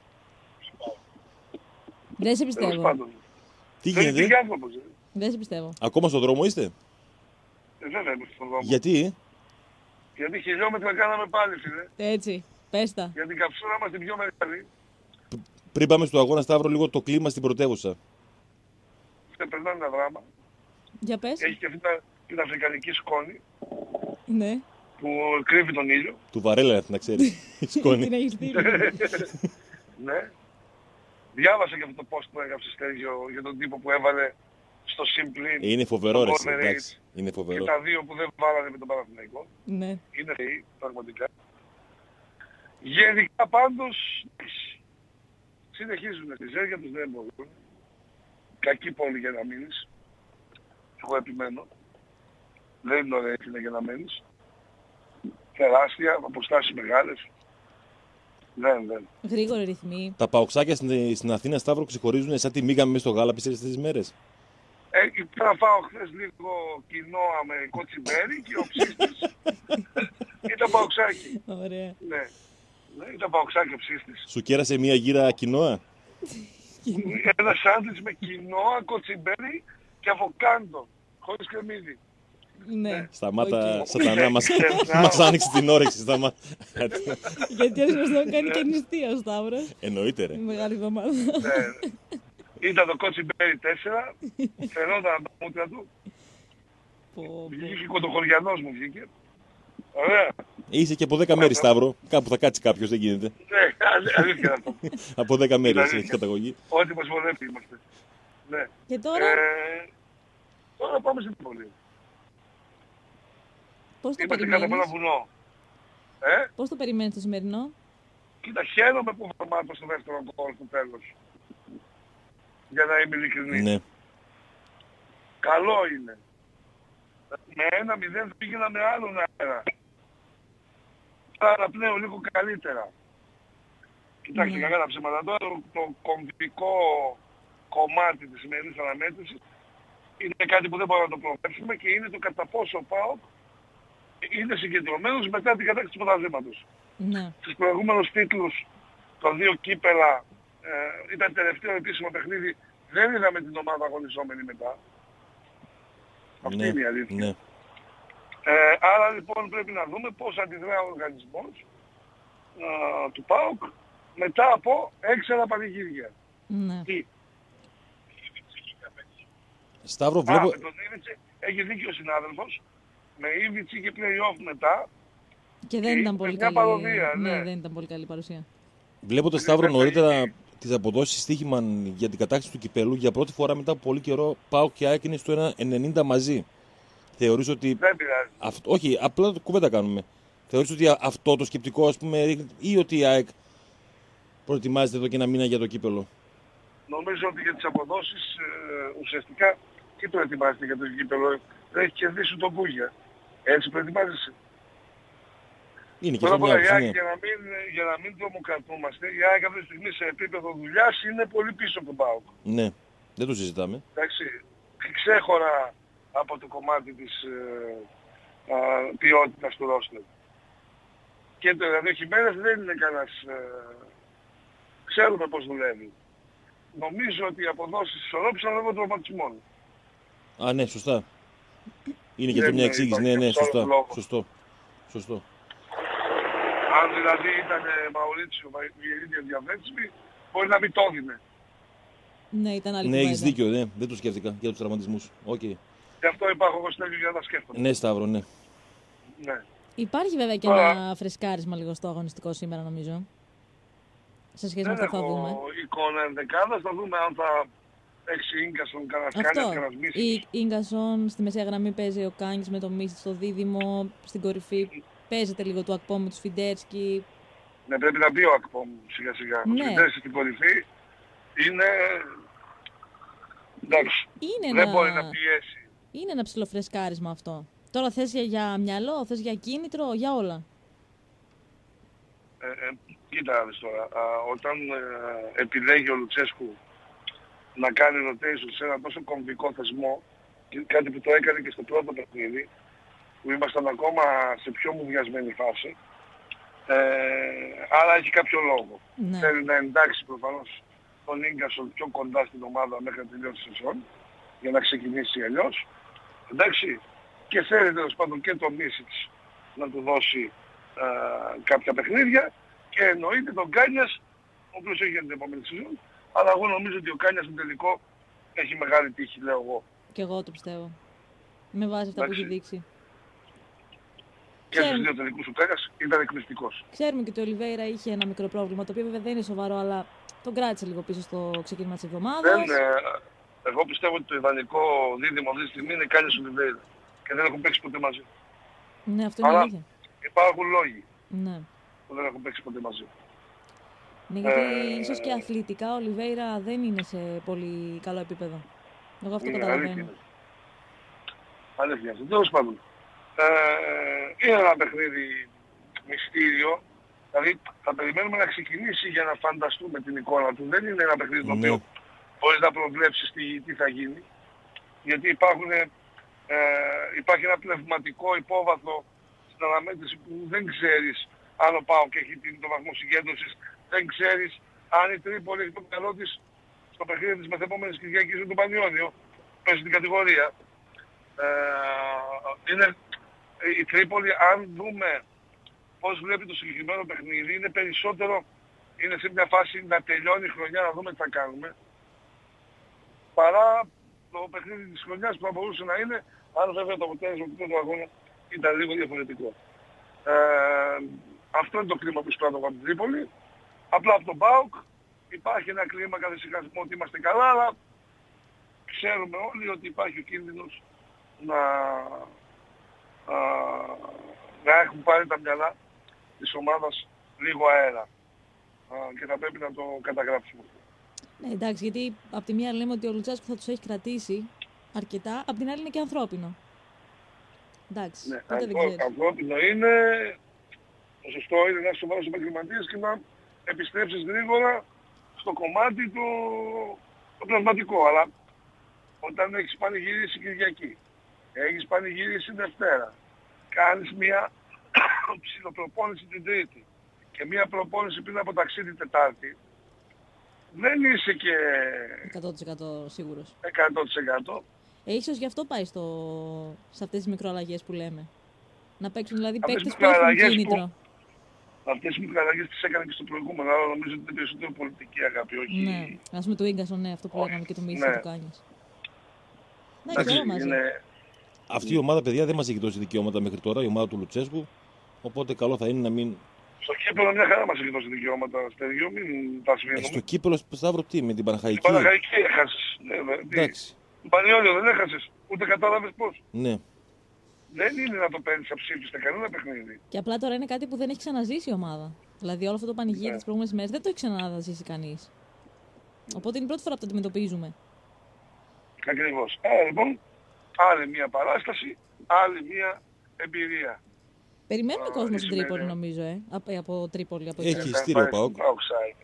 Δεν σε Τέλος πιστεύω. πάντων. Τι Δεν υπήρχε γίνεται? άνθρωπος. Δεν σε πιστεύω. Ακόμα στον δρόμο είστε? Βέβαια είμαι στον δρόμο. Γιατί? Γιατί χιλιόμετρα κάναμε πάλι, φίλε. Έτσι, πες τα. Για την καψούρα μας την πιο μεγάλη. Πριν πάμε στο αγώνα, Σταύρο, λίγο το κλίμα στην πρωτεύουσα. Περνάνε ένα δράμα. Για πες. Έχει και αυτή την αφρικανική σκόνη Ναι. που κρύβει τον ήλιο. Του Βαρέλα, να ξέρεις. Η Την σκόνη. έχεις στείλει. Ναι. Διάβασα και αυτό το post που έγραψε Στέργιο για τον τύπο που έβαλε στο Simply Είναι φοβερό, ρε. Overrated Εντάξει. Είναι και φοβερό. τα δύο που δεν βάλανε με τον Παναθηναϊκό. Ναι. Είναι θεοί, πραγματικά. Γενικά πάντως συνεχίζουν τη ζέρια τους, δεν μπορούν. Κακή πόλη για να μείνεις. Εγώ επιμένω. Δεν είναι ωραία για να μένεις. Τεράστια, αποστάσεις μεγάλες. Δεν. Γρήγοροι ρυθμοί. Τα παοξάκια στην Αθήνα, Σταύρο, ξεχωρίζουν σαν τη μήγαμε μέσα στο γάλα τις μέρες. Ήθελα να φάω χθες λίγο κοινόα με κοτσιμπέρι και ο ψήστης ήταν παοξάκι. Ωραία. Ναι, ήταν παοξάκι ο ψήστης. Σου κέρασε μια γύρα κοινόα. Ένα σάντουιτς με κοινόα, κοτσιμπέρι και αβοκάντο, χωρίς κρεμμύδι. Ναι. Σταμάτα, Οκ. σατανά, μας άνοιξε την όρεξη. Σταμάτα. Γιατί ως γνωστό κάνει και νηστεία ο Σταύρος. Εννοείται, ρε. Η μεγάλη εβδομάδα. Ναι. Ήταν το κοτσιμπέρι 4, φαινόταν από τα μούτρα του. Βγήκε κοντοχωριανός μου βγήκε. Ωραία. Είσαι και από 10 μέρες, Σταύρο. Κάπου θα κάτσει κάποιος, δεν γίνεται. Ναι, αλήθεια αυτό. Από 10 μέρες Δηλαδή. έχει καταγωγή. Ό,τι μας βολεύει είμαστε. Ναι. Και τώρα, Τώρα πάμε στην πόλη. πώς το Είμαστε κάτω από ένα περιμένεις? βουνό. Πώς το περιμένεις το σημερινό? Κοίτα, χαίρομαι που βαρμάτω στο δεύτερο γκολ του τέλος. Για να είμαι ειλικρινής. Ναι. Καλό είναι. Με 1-0 πήγαινα με άλλον αέρα. Τώρα αναπνέω λίγο καλύτερα. Κοιτάξτε, Ναι. κακά τα ψέματα. Τώρα το κομβικό κομμάτι της σημερινής αναμέτρησης είναι κάτι που δεν μπορούμε να το προβλέψουμε και είναι το κατά πόσο ο ΠΑΟΚ είναι συγκεντρωμένος μετά την κατάκτηση του πρωταθλήματος. Ναι. Στους προηγούμενους τίτλους των δύο κύπελα ήταν τελευταίο επίσημο παιχνίδι, δεν είδαμε την ομάδα αγωνιζόμενη μετά. Αυτή είναι η αλήθεια. Ναι. Άρα λοιπόν πρέπει να δούμε πώς αντιδρά ο οργανισμός του ΠΑΟΚ μετά από έξερα πανηγύρια. Ναι. Τι? Σταύρο, βλέπω. Με τον Ήβιτση έχει δίκιο ο συνάδελφος. Με Ήβιτση και play-off μετά. Και δεν ήταν πολύ μια καλή. παροδία, Ναι, ναι. δεν ήταν πολύ καλή παρουσία. Βλέπω τον Σταύρο νωρίτερα τις αποδόσεις στοίχημα για την κατάκτηση του κυπέλου. Για πρώτη φορά μετά από πολύ καιρό ΠΑΟΚ και ΑΕΚ είναι στο 1,90 μαζί. Θεωρείς ότι. Δεν πειράζει. Όχι, απλά το κουβέντα κάνουμε. Θεωρείς ότι αυτό το σκεπτικό, ας πούμε, ρίχνει, ή ότι η ΑΕΚ προετοιμάζεται εδώ και ένα μήνα για το κύπελο? Νομίζω ότι για τις αποδόσεις ουσιαστικά τι προετοιμάζεται για το κύπελο? Έχει κερδίσει τον Κούγια. Έτσι προετοιμάζεσαι. Είναι και Τώρα αυτό μια η άποψη, ΑΕΚ ναι. για να μην τρομοκρατούμαστε, η ΑΕΚ αυτή τη στιγμή σε επίπεδο δουλειάς είναι πολύ πίσω από τον ΠΑΟΚ. Ναι, δεν το συζητάμε. Εντάξει, ξέχωρα από το κομμάτι της ποιότητας του ρόστερ. Και το δηλαδή Χιμένες δεν είναι κανένας... ξέρουμε πώς δουλεύει. Νομίζω ότι οι αποδόσεις ισορρόπησαν λόγω τραυματισμών. Α, ναι, σωστά. Είναι και Δεν αυτό μια εξήγηση. Ναι, ναι, υπάρχει σωστά. λόγο. Σωστό. Σωστό. Αν δηλαδή ήταν Μαουρίτσιο Βιερίνιο διαβέτσιμη, μπορεί να μην το έδινε. Ναι, ήταν άλλη Ναι, έχεις κουβέντα. δίκιο, ναι. Δεν το σκέφτηκα για τους τραυματισμούς. Οκ. Γι' αυτό υπάρχω εγώ Στέλιο για να τα σκέφτομαι. Ναι, Σταύρο, ναι. Ναι. Υπάρχει βέβαια και Τώρα- ένα φρεσκάρισμα λίγο στο αγωνιστικό σήμερα, νομίζω. Σε σχέση με Δεν αυτό που θα δούμε. έχω εικόνα ενδεκάδας, θα δούμε αν θα έχει Ίγκασον, κανένας Κάνιας, Αυτό. κανένας Η Μίσης. Ίγκασον στη μεσαία γραμμή παίζει ο Κάνης με το Μίσιτ στο δίδυμο. Στην κορυφή παίζεται λίγο του Ακπό με του Φιντέρσκι. Ναι, πρέπει να μπει ο Ακπομ σιγά σιγά. Ναι. Ο Σφιντέρης στην κορυφή είναι... εντάξει, Είναι δεν μπορεί ένα, να πιέσει. είναι ένα ψηλοφρεσκάρισμα αυτό. Τώρα θες για μυαλό, θες για κίνητρο, για όλα. Κοίτα να δεις τώρα, όταν επιλέγει ο Λουτσέσκου να κάνει rotation σε ένα τόσο κομβικό θεσμό, και κάτι που το έκανε και στο πρώτο παιχνίδι, που ήμασταν ακόμα σε πιο μουδιασμένη φάση, άρα έχει κάποιο λόγο. Ναι. Θέλει να εντάξει προφανώς τον Ίγκασον πιο κοντά στην ομάδα μέχρι να τελειώσει τη σεζόν, για να ξεκινήσει αλλιώς. Εντάξει, και θέλει τέλος πάντων και το Μίσιτς να του δώσει κάποια παιχνίδια και εννοείται τον Κάνιας, ο οποίος έχει για την επόμενη σεζόν, αλλά εγώ νομίζω ότι ο Κάνιας στο τελικό έχει μεγάλη τύχη, λέω εγώ. Και εγώ το πιστεύω. Με βάση αυτά που Εντάξει. έχει δείξει. Και στους Ξέρουμε. δύο τελικούς ο Κάνιας ήταν εκπληκτικός. Ξέρουμε και ότι ο Ολιβέηρα είχε ένα μικρό πρόβλημα, το οποίο βέβαια δεν είναι σοβαρό, αλλά τον κράτησε λίγο πίσω στο ξεκίνημα της εβδομάδας. Εγώ πιστεύω ότι το ιδανικό δίδυμο αυτή τη στιγμή είναι Κάνιας Ολιβέηρα και δεν έχουν παίξει ποτέ μαζί. Ναι, αυτό είναι Αλλά αλήθεια. υπάρχουν λόγοι Ναι. που δεν έχουν παίξει ποτέ μαζί. Ναι, γιατί ίσως και αθλητικά ο Ολιβέηρα δεν είναι σε πολύ καλό επίπεδο. Εγώ αυτό Είναι καταλαβαίνω. αλήθεια. Αλήθεια. Τέλος πάντων. Είναι ένα παιχνίδι μυστήριο. Δηλαδή θα περιμένουμε να ξεκινήσει για να φανταστούμε την εικόνα του. Δεν είναι ένα παιχνίδι το Ναι. οποίο μπορείς να προβλέψεις τι θα γίνει. Γιατί υπάρχει ένα πνευματικό υπόβαθρο στην αναμέτρηση που δεν ξέρεις αν ο ΠΑΟΚ έχει τον βαθμό συγκέντρωσης. Δεν ξέρεις αν η Τρίπολη έχει το μυαλό της στο παιχνίδι της μεθεπόμενης Κυριακής με τον Πανιόνιο. Παίζει την κατηγορία. Η Τρίπολη, αν δούμε πώς βλέπει το συγκεκριμένο παιχνίδι, είναι περισσότερο, είναι σε μια φάση να τελειώνει η χρονιά, να δούμε τι θα κάνουμε, παρά το παιχνίδι της χρονιάς που θα μπορούσε να είναι, αν βέβαια το αποτέλεσμα του πρώτου αγώνα ήταν λίγο διαφορετικό. Αυτό είναι το κλίμα που εισπράττω από την Τρίπολη. Απλά από τον ΠΑΟΚ υπάρχει ένα κλίμα καθησυχασμό ότι είμαστε καλά, αλλά ξέρουμε όλοι ότι υπάρχει ο κίνδυνος να έχουν πάρει τα μυαλά της ομάδας λίγο αέρα. Και θα πρέπει να το καταγράψουμε. Ναι, εντάξει, γιατί από τη μία λέμε ότι ο Λουτσέσκου θα τους έχει κρατήσει αρκετά, από την άλλη είναι και ανθρώπινο. Εντάξει, Ναι, ποτέ δεν ξέρεις. ανθρώπινο είναι, το σωστό είναι να είσαι σοβαρός επαγγελματίας και να επιστρέψεις γρήγορα στο κομμάτι το πνευματικό. Αλλά όταν έχεις πανηγυρίσει Κυριακή, έχεις πανηγυρίσει Δευτέρα, κάνεις μια ψιλοπροπόνηση την Τρίτη και μια προπόνηση πριν από ταξίδι Τετάρτη, δεν είσαι και 100% σίγουρος. 100%. Ίσως γι' αυτό πάει σε αυτές τις μικροαλλαγές που λέμε. Να παίξουν δηλαδή Αυτές παίκτες τις που έχουν μικροαλλαγές κίνητρο. Αυτές οι μικραλλαγές τις έκανε και στο προηγούμενο, αλλά νομίζω ότι είναι περισσότερο πολιτική αγάπη, όχι... Ναι, ας πούμε του Ίγκασον, ναι, αυτό που Όχι, λέγαμε και του Μίση ναι. του Κάνιας. Ναι, Εντάξει, ξέρω μαζί. Αυτή η ομάδα, παιδιά, δεν μας έχει δώσει δικαιώματα μέχρι τώρα, η ομάδα του Λουτσέσκου. Οπότε καλό θα είναι να μην. Στο κύπελο μια χαρά μας έχει δώσει δικαιώματα, Στέργιο, μην τα Στο σημειώνουμε. κύπελο, Σταύρο, τι, με την Την Παναχαϊκή. Παναχαϊκή έχασες. Ναι, τι. Εντάξει. Τον Πανιόνιο δεν έχασες, ούτε κατάλαβες πώς. Ναι. Δεν είναι να το παίρνεις αψήφιστα κανένα παιχνίδι. Και απλά τώρα είναι κάτι που δεν έχει ξαναζήσει η ομάδα. Δηλαδή όλο αυτό το πανηγύρι Ναι. τις προηγούμενες μέρες δεν το έχει ξαναζήσει κανείς. Οπότε είναι η πρώτη φορά που το αντιμετωπίζουμε. Ακριβώς. Άρα λοιπόν, άλλη μια παράσταση, άλλη μια εμπειρία. Περιμένουμε κόσμο στην σημαίνει- Τρίπολη, νομίζω, από Τρίπολη. Από Έχει. εκεί. ειστήριο Θα πάει ΠΑΟΚ. στο ΠΑΟΚ site.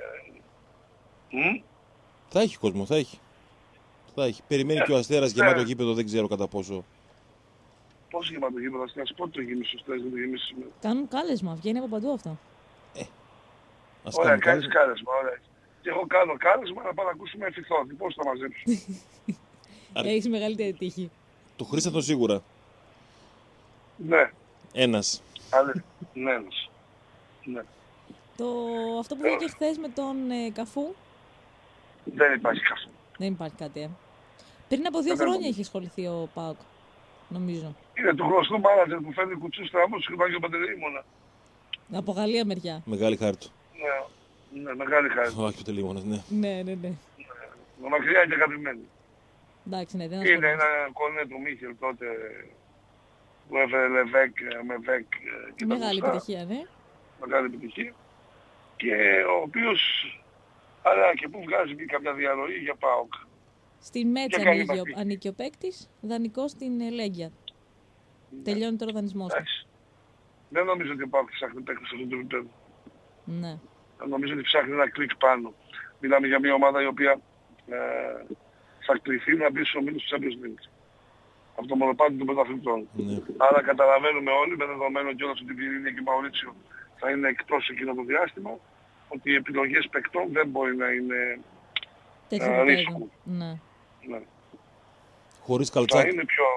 Θα έχει κόσμο, θα έχει. Θα έχει. Περιμένει και ο Αστέρας γεμάτο γήπεδο, δεν ξέρω κατά πόσο. Πώς γεμάτο γήπεδο, να σου πω το γεμίσει σωστά, δεν το γεμίσει σήμερα. Κάνουν κάλεσμα, βγαίνει από παντού αυτό. Ας Ωραία, κάνουμε κάνεις κάτι. κάλεσμα, ωραία. Και εγώ κάνω κάλεσμα να πάω να ακούσουμε εφηθόδη. Πώς θα μαζέψουμε. Έχει μεγαλύτερη τύχη. Το Χρήσταθο σίγουρα. Ναι, Ένας. αλλά ναι, ναι. Αυτό που βγήκε χθε με τον Καφού, Δεν υπάρχει καθόλου. δεν υπάρχει κάτι. Πριν από 2 Δεν χρόνια νομίζω. είχε ασχοληθεί ο ΠΑΟΚ, νομίζω. Είναι του γνωστού μάνατζερ που φέρνει κουτσούς στραβούς και πάει και ο Παντελεήμωνα. Από Γαλλία μεριά. Μεγάλη χάρη του. Ναι, μεγάλη χάρη. Όχι, ο Τελείμονας, ναι. Ναι. Μακριά και αγαπημένη. Εντάξει, ναι, δεν Είναι ασχολούμαι. ένα κονέ του Μίχελ τότε που έφερε Λεβέκ με Βέκ και τα Μεγάλη γνωστά. επιτυχία, ναι. Μεγάλη επιτυχία. Και ο οποίος, αλλά και που βγάζει και κάποια διαρροή για ΠΑΟΚ. Στη Μέτσα Και καλή μαθή. ανήκει ο παίκτη, δανεικό στην Λέγκια. Τελειώνει τώρα ο δανεισμό του. Εντάξει. Δεν νομίζω ότι ο ΠΑΟΚ ψάχνει παίκτες σε αυτό το επίπεδο. Ναι. Νομίζω ότι ψάχνει ένα κλικ πάνω. Μιλάμε για μια ομάδα η οποία θα κληθεί να μπει στους ομίλους του Champions League. Από το μονοπάτι των πρωταθλητών. Ναι. Άρα καταλαβαίνουμε όλοι, με δεδομένο κιόλας ότι η Πυρήνια και η Μαουρίτσιο θα είναι εκτός εκείνο το διάστημα, ότι οι επιλογές παικτών δεν μπορεί να είναι Τέτοιο επίπεδο. ρίσκου. Ναι. Ναι. Χωρίς Θα καλτσάκι, είναι πιο...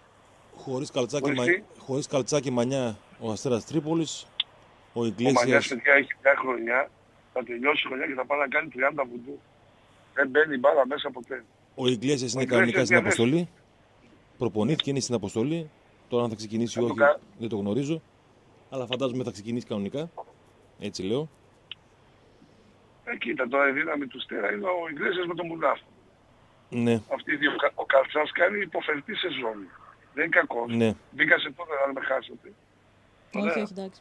χωρίς καλτσάκι μανιά ο Αστέρας Τρίπολης, ο Ο Μανιάς, Ιγκλέσιας. παιδιά, έχει μια χρονιά, θα τελειώσει η χρονιά και θα πάει να κάνει 30 βουντού. Δεν μπαίνει η μπάλα μέσα ποτέ. Ο Ιγκλέσιας είναι Ιγκλέσιας κανονικά στην διαβάζει. αποστολή. Προπονήθηκε, είναι στην αποστολή. Τώρα αν θα ξεκινήσει ή Θα το όχι κα- δεν το γνωρίζω. Αλλά φαντάζομαι θα ξεκινήσει κανονικά. Έτσι λέω. Κοίτα, τώρα η δύναμη του Στέρα είναι ο Ιγκλέσιας με τον Μουλάφ. Ναι, Αυτοί οι δύο, ο Καλτσάς κάνει υποφερτή σεζόν. Δεν είναι κακός. ναι. Μπήκα σε τότε να με χάσετε. Όχι, Ωραία. όχι, εντάξει.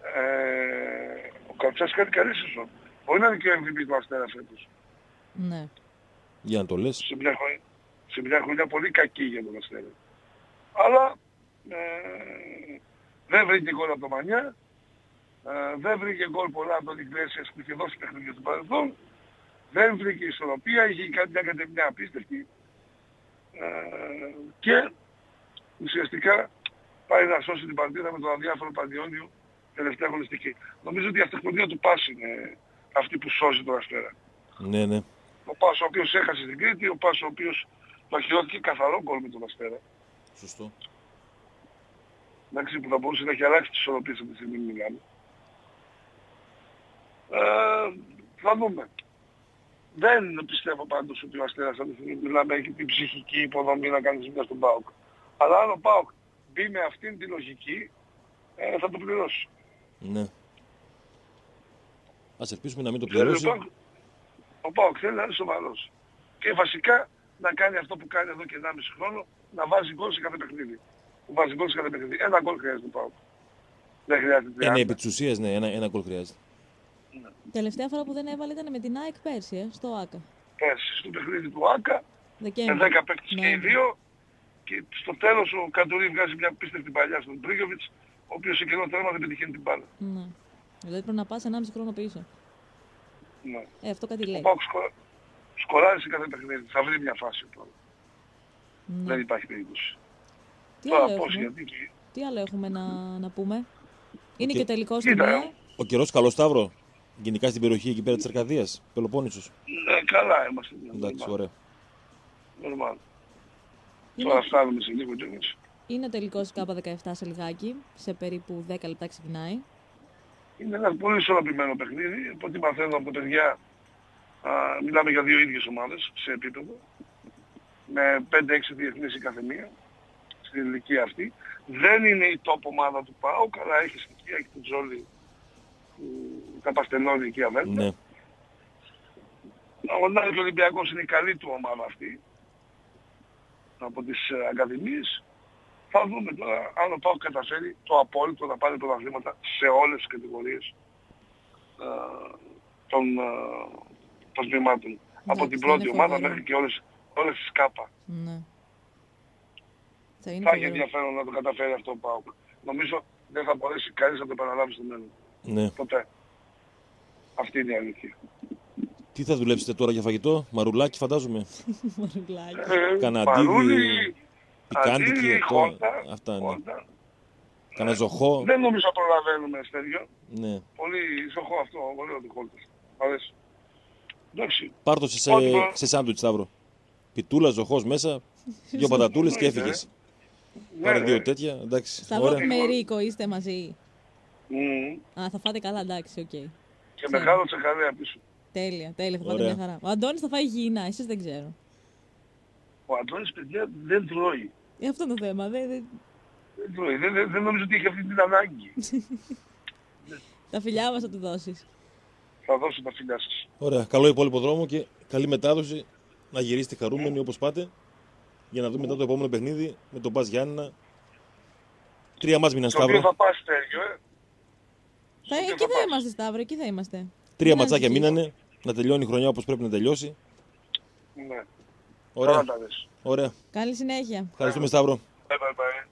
Ο Καλτσάς κάνει καλή σεζόν. Μπορεί να είναι και ο MVP του Αστέρα φέτος. Ναι. Για να το λες. Σε μια χρονιά πολύ κακή για τον Αστέρα. Αλλά δεν βρήκε γκολ από το Μανιά. Δεν βρήκε γκολ πολλά από τον Ιγκλέσιας που είχε δώσει παιχνίδια του παρελθόν. Δεν βρήκε ισορροπία, είχε κάνει μια κατεμιά απίστευτη. Και ουσιαστικά πάει να σώσει την παρτίδα με τον αδιάφορο Παντιόνιο τελευταία αγωνιστική. Νομίζω ότι η αυτοκτονία του Πας είναι αυτή που σώζει τον Αστέρα. Ναι, ναι. Ο Πας ο οποίος έχασε την Κρήτη, ο Πας ο οποίος του ακυρώθηκε καθαρό γκολ με τον Αστέρα. Σωστό. Εντάξει, που θα μπορούσε να έχει αλλάξει τις ισορροπίες από τη στιγμή που μιλάμε. Θα δούμε. Δεν πιστεύω πάντως ότι ο Αστέρας από τη στιγμή που μιλάμε έχει την ψυχική υποδομή να κάνει ζημιά στον ΠΑΟΚ. Αλλά αν ο ΠΑΟΚ μπει με αυτήν τη λογική, θα το πληρώσει. Ναι. Ας ελπίσουμε να μην το Ξέρεις, πληρώσει. ο ΠΑΟΚ θέλει να είναι σοβαρός. Και βασικά να κάνει αυτό που κάνει εδώ και 1,5 χρόνο, να βάζει γκολ σε κάθε παιχνίδι. Που βάζει γκολ σε κάθε παιχνίδι. Ένα γκολ χρειάζεται ο ΠΑΟΚ. Δεν χρειάζεται 30. Ναι, επί της ουσίας, ναι, ένα γκολ χρειάζεται. Τελευταία φορά που δεν έβαλε ήταν με την ΑΕΚ πέρσι, στο ΆΚΑ. Πέρσι στο παιχνίδι του ΆΚΑ, με Δεκέμβρη. 10 παίκτες και οι δύο. Και στο τέλος ο Καντουρί βγάζει μια πίστευτη παλιά στον Μπρίγκοβιτς, ο οποίος σε καιρό τέρμα δεν πετυχαίνει την μπάλα. Ναι. Δηλαδή πρέπει να πας 1,5 χρόνο πίσω. Ναι. Αυτό κάτι Ο λέει. ΠΑΟΚ σκοράζει σε κάθε παιχνίδι. Θα βρει μια φάση τώρα. Ναι. Δεν υπάρχει περίπτωση. Τι Τώρα άλλο πώς, έχουμε, γιατί και... τι άλλο έχουμε να πούμε. Είναι Και- και τελικός Κοίτα, τομέα. Ο καιρός καλό Σταύρο. Γενικά στην περιοχή εκεί πέρα της Αρκαδίας. Πελοπόννησος. Ναι, καλά είμαστε. Εντάξει, ωραία. Νορμάλ. Είναι, Τώρα φτάνουμε σε λίγο και εμείς. είναι ο τελικός K17 σε λιγάκι. Σε περίπου 10 λεπτά ξεκινάει. Είναι ένα πολύ ισορροπημένο παιχνίδι. Από ό,τι μαθαίνω από τα παιδιά, μιλάμε για δύο ίδιες ομάδες σε επίπεδο. Με 5-6 διεθνείς η καθεμία στην ηλικία αυτή. Δεν είναι η top ομάδα του ΠΑΟΚ, αλλά έχει στοιχεία, έχει τον Τζόλι που τα παστελώνει εκεί αβέρτα. Ναι. Ο Νάρης Ολυμπιακός είναι η καλή του ομάδα αυτή από τις ακαδημίες Θα δούμε τώρα αν ο ΠΑΟΚ καταφέρει το απόλυτο να πάρει πρωταθλήματα σε όλες τις κατηγορίες των τμήματων. Από την πρώτη ομάδα μέχρι και όλες τις ΚΑΠΑ. Ναι. Θα έχει ενδιαφέρον να το καταφέρει αυτό ο ΠΑΟΚ. Νομίζω δεν θα μπορέσει κανείς να το επαναλάβει στο μέλλον. Ναι. Ποτέ. Αυτή είναι η αλήθεια. Τι θα δουλέψετε τώρα για φαγητό, μαρουλάκι φαντάζομαι. Μαρουλάκι. Καναντίδι, πικάντικη, χόρτα. Αυτά είναι. Κανένα ζωχό. Δεν νομίζω να προλαβαίνουμε, Στέργιο. Ναι. Πολύ ζωχό αυτό, πολύ ωραίο το χόρτα. Μ' αρέσει. Εντάξει. Πάρ' το σε σάντουιτς, Σταύρο. Πιτούλα, ζωχός μέσα, 2 πατατούλες και έφυγες. Πάρε 2 τέτοια, εντάξει. Σταύρο με Ρίκο είστε μαζί. Α, θα φάτε καλά, εντάξει, οκ. Και μεγάλο τσεκαλέα πίσω. Τέλεια, θα φάτε μια χαρά. Ο Αντώνης θα φάει υγιεινά, εσείς δεν ξέρω. Ο Αντώνης, παιδιά, δεν τρώει. Αυτό το θέμα, δεν τρώει, δεν νομίζω ότι έχει αυτή την ανάγκη. Τα φιλιά μας θα του δώσεις. Θα δώσω τα φιλιά σας. Ωραία, καλό υπόλοιπο δρόμο και καλή μετάδοση. Να γυρίσετε χαρούμενοι όπως πάτε. Για να δούμε μετά το επόμενο παιχνίδι με τον Πας Γιάννηνα. 3 μάτς μείναν, Σταύρο. Το οποίο θα πάει Στέργιο, Εκεί θα είμαστε, Σταύρο, εκεί θα είμαστε. 3 ματσάκια μείνανε. Να τελειώνει η χρονιά όπως πρέπει να τελειώσει. Ναι. Ωραία. Ωραία. Καλή συνέχεια. Ευχαριστούμε, Σταύρο. Bye.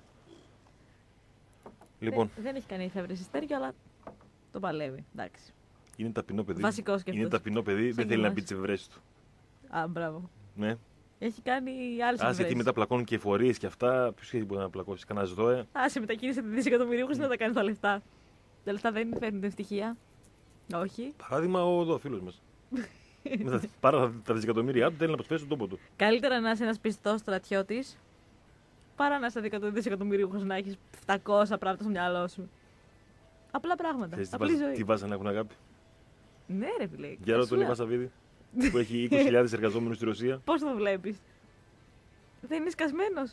Λοιπόν. Δεν έχει κάνει εφεύρεση Στέργιο, αλλά το παλεύει. Εντάξει. Είναι ταπεινό παιδί. Βασικός και είναι ταπεινό παιδί, δεν θέλει να πει τις ευρέσεις του. Α, μπράβο. Ναι. Έχει κάνει άλλες ευρέσεις. Γιατί μετά πλακώνουν και εφορίες και αυτά. Ποιος μπορεί να πλακώσει, κανένα ΔΟΕ. Άσε, μετακίνησε τη δισεκατομμυρίουχος να τα κάνει τα λεφτά. Τα λεφτά δεν φέρνουν ευτυχία. Όχι. Παράδειγμα, ο φίλος μας. Πάρα τα δισεκατομμύρια του θέλει να προσφέρει στον τόπο του. Καλύτερα να είσαι ένας πιστός στρατιώτης παρά να είσαι δισεκατομμυρίουχος να έχεις 700 πράγματα στο μυαλό σου. Απλά πράγματα. Απλή ζωή. Τι βάζα να έχουν αγάπη. Ναι, ρε φίλε. Για ρώτα τον Ιβασαβίδη που έχει 20.000 εργαζόμενους στη Ρωσία. Πώς το βλέπεις? Δεν είναι σκασμένος?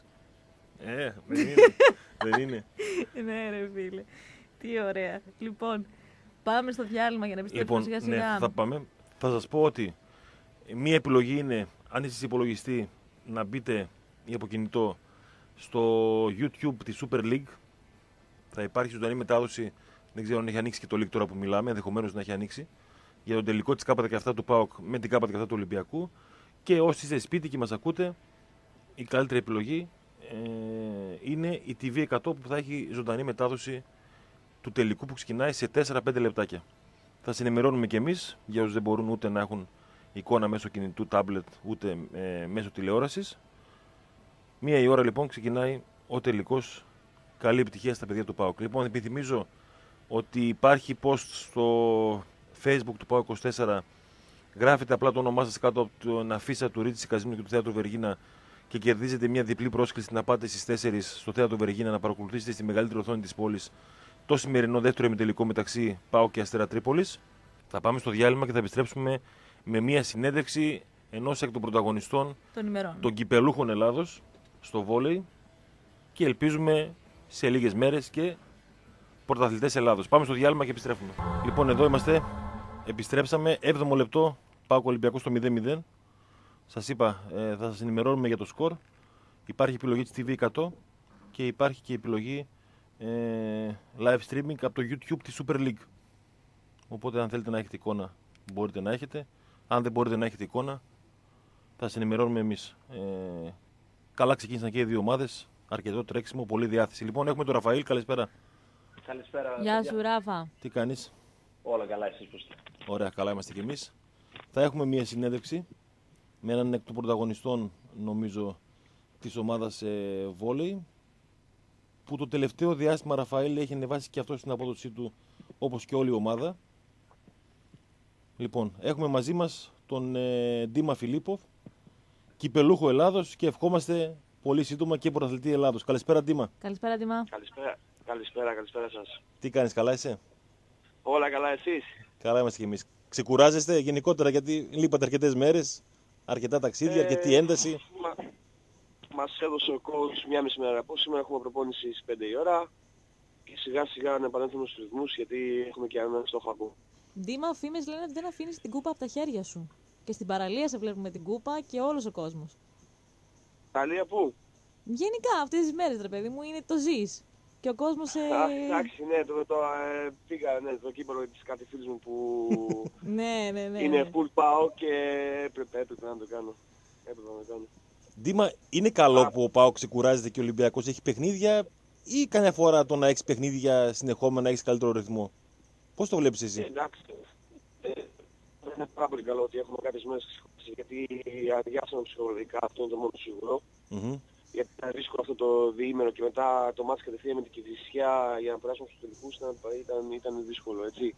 Δεν είναι. Ναι, ρε φίλε. Τι ωραία. Λοιπόν, πάμε στο διάλειμμα για να επιστρέψουμε σιγά σιγά. Ναι, θα πάμε. Θα σας πω ότι μία επιλογή είναι, αν είστε υπολογιστή, να μπείτε ή από κινητό στο YouTube τη Super League. Θα υπάρχει ζωντανή μετάδοση. Δεν ξέρω αν έχει ανοίξει και το league τώρα που μιλάμε, ενδεχομένως να έχει ανοίξει. Για τον τελικό της K17 του ΠΑΟΚ με την K17 του Ολυμπιακού. Και όσοι είστε σπίτι και μας ακούτε, η καλύτερη επιλογή είναι η TV100 που θα έχει ζωντανή μετάδοση του τελικού που ξεκινάει σε 4-5 λεπτάκια. Θα συνημερώνουμε και εμείς για όσους δεν μπορούν ούτε να έχουν εικόνα μέσω κινητού, τάμπλετ, ούτε μέσω τηλεόρασης. 1 η ώρα λοιπόν ξεκινάει ο τελικός. Καλή επιτυχία στα παιδιά του ΠΑΟΚ. Λοιπόν, επιθυμίζω ότι υπάρχει post στο Facebook του ΠΑΟΚ 24. Γράφετε απλά το όνομά σας κάτω από την αφίσα του Ρίτσι Καζίνου και του Θέατρου Βεργίνα και κερδίζετε μια διπλή πρόσκληση να πάτε στις 4 στο Θέατρο Βεργίνα να παρακολουθήσετε στη μεγαλύτερη οθόνη της πόλης το σημερινό δεύτερο ημιτελικό μεταξύ ΠΑΟΚ και Αστέρα Τρίπολης. Θα πάμε στο διάλειμμα και θα επιστρέψουμε με μια συνέντευξη ενός εκ των πρωταγωνιστών των κυπελούχων Ελλάδος στο βόλεϊ και ελπίζουμε σε λίγες μέρες και πρωταθλητές Ελλάδος. Πάμε στο διάλειμμα και επιστρέφουμε. Λοιπόν, εδώ είμαστε. Επιστρέψαμε. 7ο λεπτό. ΠΑΟΚ Ολυμπιακός στο 0-0. Σας είπα, θα σας ενημερώνουμε για το σκορ. Υπάρχει επιλογή της TV100 και υπάρχει και επιλογή live streaming από το YouTube της Super League. Οπότε αν θέλετε να έχετε εικόνα μπορείτε να έχετε. Αν δεν μπορείτε να έχετε εικόνα θα σας ενημερώνουμε εμείς. Καλά ξεκίνησαν και οι δύο ομάδες. Αρκετό τρέξιμο, πολλή διάθεση. Λοιπόν, έχουμε τον Ραφαήλ. Καλησπέρα. Καλησπέρα. Γεια σου, Ράφα. Τι κάνεις? Όλα καλά, εσείς πώς? Ωραία, καλά είμαστε κι εμείς. Θα έχουμε μια συνέντευξη με έναν εκ των πρωταγωνιστών, νομίζω, της ομάδας βόλεϊ, που το τελευταίο διάστημα, Ραφαήλ, έχει ανεβάσει και αυτό στην απόδοσή του, όπως και όλη η ομάδα. Λοιπόν, έχουμε μαζί μας τον Ντίμα Φιλίπποφ, κυπελούχο Ελλάδος, και ευχόμαστε πολύ σύντομα και πρωταθλητή Ελλάδος. Καλησπέρα, Ντίμα. Καλησπέρα, Ντίμα. Καλησπέρα σας. Τι κάνεις, καλά είσαι? Όλα καλά, εσείς? Καλά είμαστε κι εμείς. Ξεκουράζεστε γενικότερα, γιατί λείπατε αρκετές μέρες, αρκετά ταξίδια, αρκετή ένταση. Μας έδωσε ο coach μια μισή μέρα από σήμερα, έχουμε προπόνηση στις 5 η ώρα και σιγά σιγά να επανέλθουμε στους ρυθμούς, γιατί έχουμε και έναν στόχο ακόμα. Ντίμα, φήμες λένε ότι δεν αφήνεις την κούπα από τα χέρια σου. Και στην παραλία σε βλέπουμε την κούπα και όλος ο κόσμος. Παραλία πού? Γενικά αυτές τις μέρες, ρε παιδί μου, είναι το ζεις. Και ο κόσμος... Εντάξει, ναι, πήγα το κύπελο της κάτι φίλης μου που ναι. είναι full πάω και έπρεπε να το κάνω. Δήμα, είναι καλό που ο ΠΑΟΚ ξεκουράζεται και ο Ολυμπιακός έχει παιχνίδια ή καμιά φορά το να έχεις παιχνίδια συνεχόμενα να έχεις καλύτερο ρυθμό? Πώς το βλέπεις εσύ? Εντάξει, είναι πάρα πολύ καλό ότι έχουμε κάποιες μέρες ξεκουράσει, γιατί αδειάσαμε ψυχολογικά, αυτό είναι το μόνο σίγουρο. Γιατί ήταν δύσκολο αυτό το διήμερο και μετά το μάτς κατευθείαν με την Κηφισιά για να περάσουμε στους τελικούς ήταν δύσκολο, έτσι.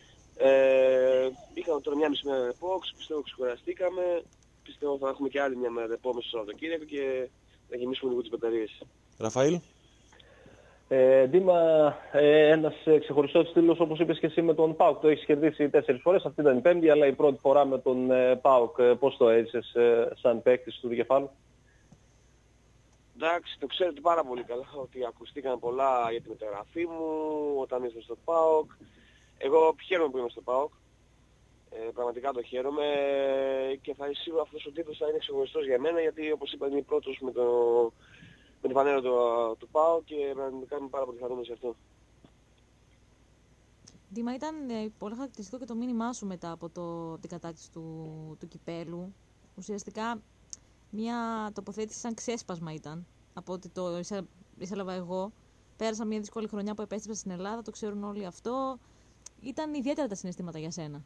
Είχαμε τώρα μια μισή μέρα ρεπό, πιστεύω ξεκουραστήκαμε. Πιστεύω θα έχουμε και άλλη μια μέρα ρεπό μέσα στο Σαββατοκύριακο και να γεμίσουμε λίγο τις μπαταρίες. Ραφαήλ. Ντίμα, ένας ξεχωριστός στήλος, όπως είπες και εσύ, με τον ΠΑΟΚ. Το έχεις κερδίσει 4 φορές, αυτή ήταν η πέμπτη, αλλά η πρώτη φορά με τον ΠΑΟΚ. Πώς το έζησες σαν παίκτης του δικεφάλου? Εντάξει, το ξέρετε πάρα πολύ καλά ότι ακουστήκαν πολλά για τη μεταγραφή μου όταν ήρθα στο ΠΑΟΚ. Εγώ χαίρομαι που είμαι στο ΠΑΟΚ. Πραγματικά το χαίρομαι και σίγουρα αυτός ο τίτλος θα είναι ξεχωριστός για μένα, γιατί όπως είπα είμαι πρώτος με την φανέρα του ΠΑΟΚ και πραγματικά είμαι πάρα πολύ χαρούμενος γι' αυτό. Δήμα, ήταν πολύ χαρακτηριστικό και το μήνυμά σου μετά από την κατάκτηση του κυπέλου. Ουσιαστικά μια τοποθέτηση σαν ξέσπασμα ήταν από ότι το εισέλαβα εγώ. Πέρασα μια δύσκολη χρονιά που επέστρεψα στην Ελλάδα, το ξέρουν όλοι αυτό. Ήταν ιδιαίτερα τα συναισθήματα για σένα.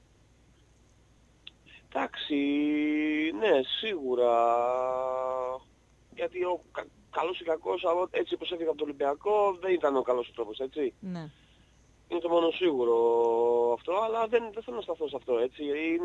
Εντάξει, ναι, σίγουρα. Γιατί καλός ή κακός, έτσι όπως έφυγα από το Ολυμπιακό, δεν ήταν ο καλός τρόπος, έτσι. Ναι. Είναι το μόνο σίγουρο αυτό, αλλά δεν θέλω να σταθώ σε αυτό, έτσι.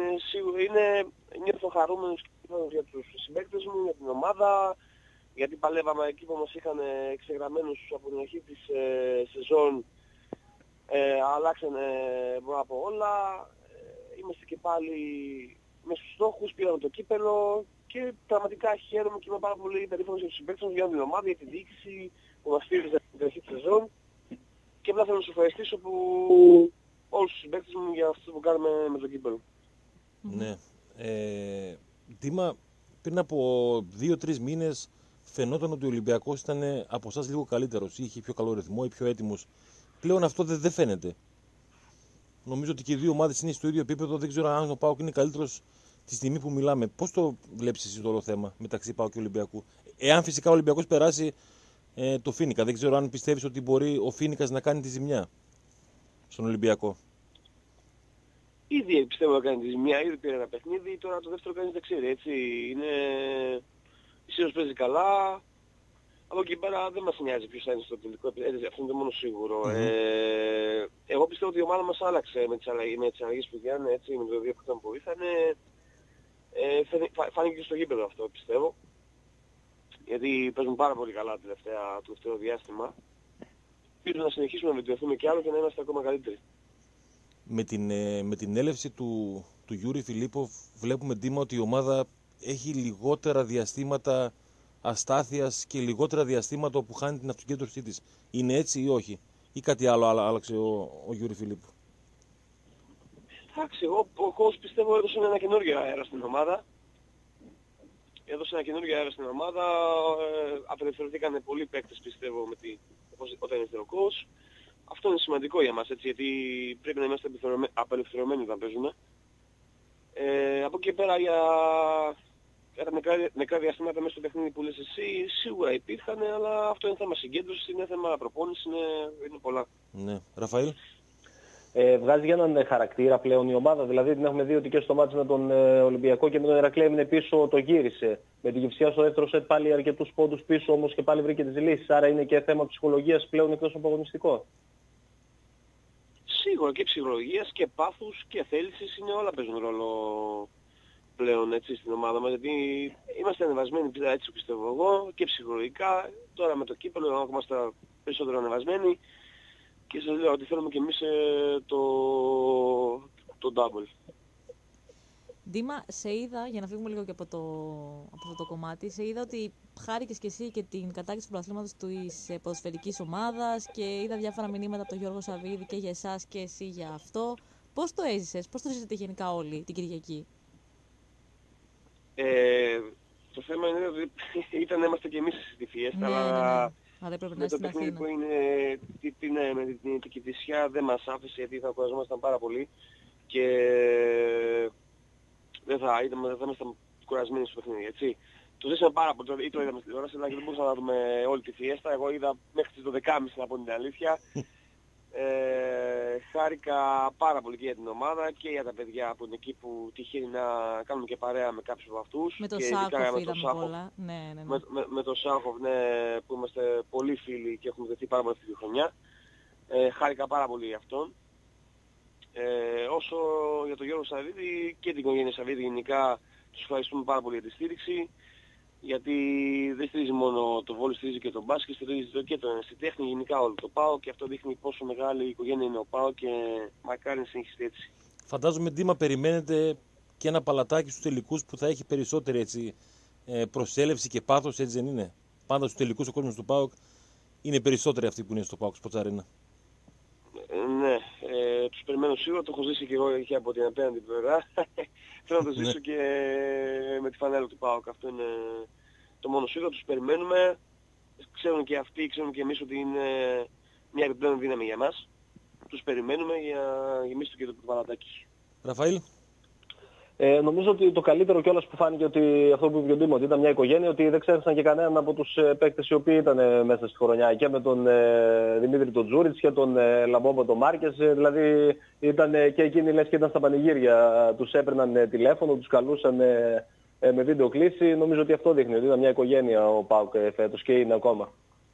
Νιώθω χαρούμενος για τους συμπαίκτες μου, για την ομάδα, γιατί παλεύαμε εκεί που μας είχαν εξεγραμμένους από την αρχή της σεζόν. Αλλάξανε από όλα. Είμαστε και πάλι με στους στόχους, πήραμε το κύπελο και πραγματικά χαίρομαι και είμαι πάρα πολύ περήφανος για τους συμπαίκτες μου, για την ομάδα, για τη διοίκηση που μας στήριζε από την αρχή της σεζόν. Και απλά θέλω να σου ευχαριστήσω όλους τους συμπαίκτες μου για αυτό που κάνουμε με το κύπελο. Ναι. Δήμα, πριν από 2-3 μήνες φαινόταν ότι ο Ολυμπιακός ήταν από εσάς λίγο καλύτερος, είχε πιο καλό ρυθμό ή πιο έτοιμος. Πλέον αυτό δεν φαίνεται. Νομίζω ότι και οι δύο ομάδες είναι στο ίδιο επίπεδο. Δεν ξέρω αν ο ΠΑΟΚ είναι καλύτερος τη στιγμή που μιλάμε. Πώς το βλέπεις εσύ το όλο θέμα μεταξύ ΠΑΟΚ και Ολυμπιακού? Εάν φυσικά ο Ολυμπιακός περάσει το Φίνικα. Δεν ξέρω αν πιστεύεις ότι μπορεί ο Φίνικας να κάνει τη ζημιά στον Ολυμπιακό. Ήδη πιστεύω να κάνει τη ζημιά, ήδη πήρε ένα παιχνίδι, τώρα το δεύτερο κανείς δεν ξέρει, έτσι. Η Σύρος παίζει καλά. Από εκεί πέρα δεν μας νοιάζει ποιος θα είναι στο τελικό, αυτό είναι το μόνο σίγουρο. Εγώ πιστεύω ότι η ομάδα μας άλλαξε με τις αλλαγές που γίνανε, έτσι, με το δύο που βοήθανε. Φάνηκε και στο γήπεδο αυτό, πιστεύω. Γιατί παίζουν πάρα πολύ καλά το τελευταίο διάστημα. Ελπίζω να συνεχίσουμε να βελτιωθούμε κι άλλο και να είμαστε ακόμα καλύτεροι. Με την έλευση του Γιούρι Φιλίπποφ βλέπουμε, Ντίμα, ότι η ομάδα έχει λιγότερα διαστήματα αστάθειας και λιγότερα διαστήματα όπου χάνει την αυτοκέντρωσή της. Είναι έτσι ή όχι? Ή κάτι άλλο άλλαξε ο Γιούρι Φιλίπποφ? Εντάξει, εγώ ο coach πιστεύω έδωσε ένα καινούργιο αέρα στην ομάδα. Απελευθερωθήκαν πολλοί παίκτες, πιστεύω, όταν ήρθε ο coach. Αυτό είναι σημαντικό για μας, έτσι, γιατί πρέπει να είμαστε απελευθερωμένοι όταν παίζουμε. Από εκεί πέρα για τα νεκρά διαστήματα μέσα στο παιχνίδι που λες εσύ, σίγουρα υπήρχαν, αλλά αυτό είναι θέμα συγκέντρωσης, είναι θέμα προπόνησης, είναι πολλά. Ναι. Ραφαήλ. Βγάζει για έναν χαρακτήρα πλέον η ομάδα, δηλαδή την έχουμε δει ότι και στο μάτς με τον Ολυμπιακό και με τον Ηρακλή έμεινε πίσω, το γύρισε. Με την Κυφσιά στο δεύτερο σετ πάλι αρκετούς πόντους πίσω, όμως και πάλι βρήκε τις λύσεις, άρα είναι και θέμα ψυχολογίας πλέον εκτός από αγωνιστικό. Σίγουρα και ψυχολογίας και πάθους και θέλησης, όλα παίζουν ρόλο πλέον, έτσι, στην ομάδα μας, γιατί είμαστε ανεβασμένοι, έτσι πιστεύω εγώ, και ψυχολογικά. Τώρα με το κύπελλο είμαστε περισσότερο ανεβασμένοι και σας λέω ότι θέλουμε και εμείς το double. Ντίμα, σε είδα, για να φύγουμε λίγο και από αυτό το κομμάτι, σε είδα ότι χάρηκες και εσύ και την κατάκτηση του πρωταθλήματος της ποδοσφαιρικής ομάδας και είδα διάφορα μηνύματα από τον Γιώργο Σαββίδη και για εσάς και εσύ για αυτό. Πώς το έζησες, πώς το ζήσατε γενικά όλοι την Κυριακή? Το θέμα είναι ότι ήταν να είμαστε και εμείς στη Φιέστα, αλλά δεν πρέπει να με το παιχνίδι που είναι με την Κηφισιά δεν μας άφησε, γιατί θα κουραζόμασταν πάρα πολύ και δεν θα ήμασταν κουρασμένοι στο παιχνίδι, έτσι. Το ζήσαμε πάρα πολύ, ή το είδαμε στην τηλεόραση, αλλά και δεν μπορούσαμε να δούμε όλη τη Φιέστα. Εγώ είδα μέχρι τις 12.30 να πω την αλήθεια. Χάρηκα πάρα πολύ και για την ομάδα και για τα παιδιά που είναι εκεί, που τυχαίνει να κάνουμε και παρέα με κάποιους από αυτούς. Με το Σάχοφ είδαμε πολλά. Ναι. Με το Σάχοφ, ναι, που είμαστε πολύ φίλοι και έχουμε δεθεί πάρα πολύ αυτή τη χρονιά. Χάρηκα πάρα πολύ για αυτόν. Όσο για τον Γιώργο Σαββίδη και την οικογένεια Σαββίδη γενικά, τους ευχαριστούμε πάρα πολύ για τη στήριξη. Γιατί δεν στηρίζει μόνο το βόλεϊ, στηρίζει και τον μπάσκετ, στηρίζει και τον ερασιτέχνη, γενικά όλο το ΠΑΟ, και αυτό δείχνει πόσο μεγάλη η οικογένεια είναι ο ΠΑΟ και μακάρι να συνεχιστεί έτσι. Φαντάζομαι, Ντίμα, περιμένετε και ένα παλατάκι στους τελικούς που θα έχει περισσότερη έτσι, προσέλευση και πάθος, έτσι δεν είναι? Πάντα στους τελικούς ο κόσμος του ΠΑΟΚ είναι περισσότεροι αυτοί που είναι στο ΠΑΟΚ Sports Arena. Ναι, τους περιμένω σίγουρα, το έχω ζήσει και εγώ και από την απέναντι πλευρά. Θέλω να το ζήσω και με τη φανέλα του ΠΑΟΚ. Αυτό είναι το μόνο σίγουρο, τους περιμένουμε. Ξέρουν και αυτοί, ξέρουν και εμείς ότι είναι μια επιπλέον δύναμη για μας. Τους περιμένουμε για γεμίσουν και το παλατάκι. Ραφαήλ. Νομίζω ότι το καλύτερο κιόλας που φάνηκε, ότι αυτό που είπε ο Ντίμα, ότι ήταν μια οικογένεια, ότι δεν ξέρασαν και κανέναν από τους παίκτες οι οποίοι ήταν μέσα στη χρονιά, και με τον Δημήτρη τον Τζούριτς και τον Λαμπόμπο τον Μάρκες, δηλαδή ήταν και εκείνοι λες και ήταν στα πανηγύρια, τους έπαιρναν τηλέφωνο, τους καλούσαν με βίντεο κλήση. Νομίζω ότι αυτό δείχνει ότι ήταν μια οικογένεια ο ΠΑΟΚ φέτος και είναι ακόμα.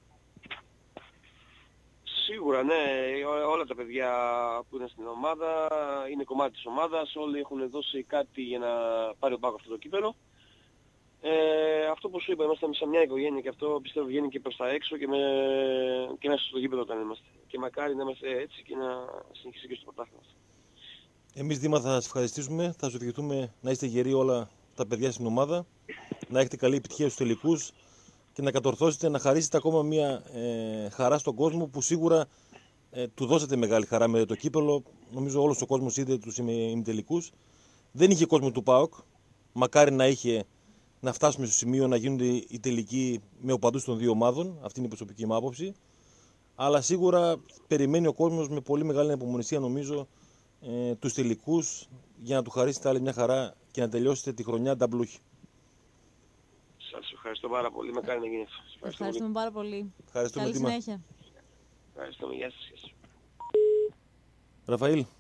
Σίγουρα, ναι. Όλα τα παιδιά που είναι στην ομάδα είναι κομμάτι της ομάδας. Όλοι έχουν δώσει κάτι για να πάρει ο ΠΑΟΚ αυτό το κύπελλο. Αυτό που σου είπα, είμαστε σαν μια οικογένεια και αυτό πιστεύω βγαίνει και προς τα έξω και μέσα στο γήπεδο όταν είμαστε. Και μακάρι να είμαστε έτσι και να συνεχίσει και στο πρωτάθλημα. Εμείς, Δήμα, θα σας ευχαριστήσουμε. Θα σας ευχηθούμε να είστε γεροί όλα τα παιδιά στην ομάδα, να έχετε καλή επιτυχία στους τελικούς και να κατορθώσετε να χαρίσετε ακόμα μια χαρά στον κόσμο που σίγουρα του δώσατε μεγάλη χαρά με το κύπελλο. Νομίζω όλος ο κόσμος είδε τους ημιτελικούς. Δεν είχε κόσμο του ΠΑΟΚ. Μακάρι να είχε, να φτάσουμε στο σημείο να γίνονται οι τελικοί με οπαδούς των δύο ομάδων. Αυτή είναι η προσωπική μου άποψη. Αλλά σίγουρα περιμένει ο κόσμος με πολύ μεγάλη ανυπομονησία, νομίζω, τους τελικούς, για να του χαρίσετε άλλη μια χαρά και να τελειώσετε τη χρονιά νταμπλούχη. Σας ευχαριστώ πάρα πολύ. Μακάρι να γίνει αυτό. Ευχαριστούμε πάρα πολύ. Ευχαριστούμε. Καλή συνέχεια. Ευχαριστούμε. Γεια σας. Ραφαήλ.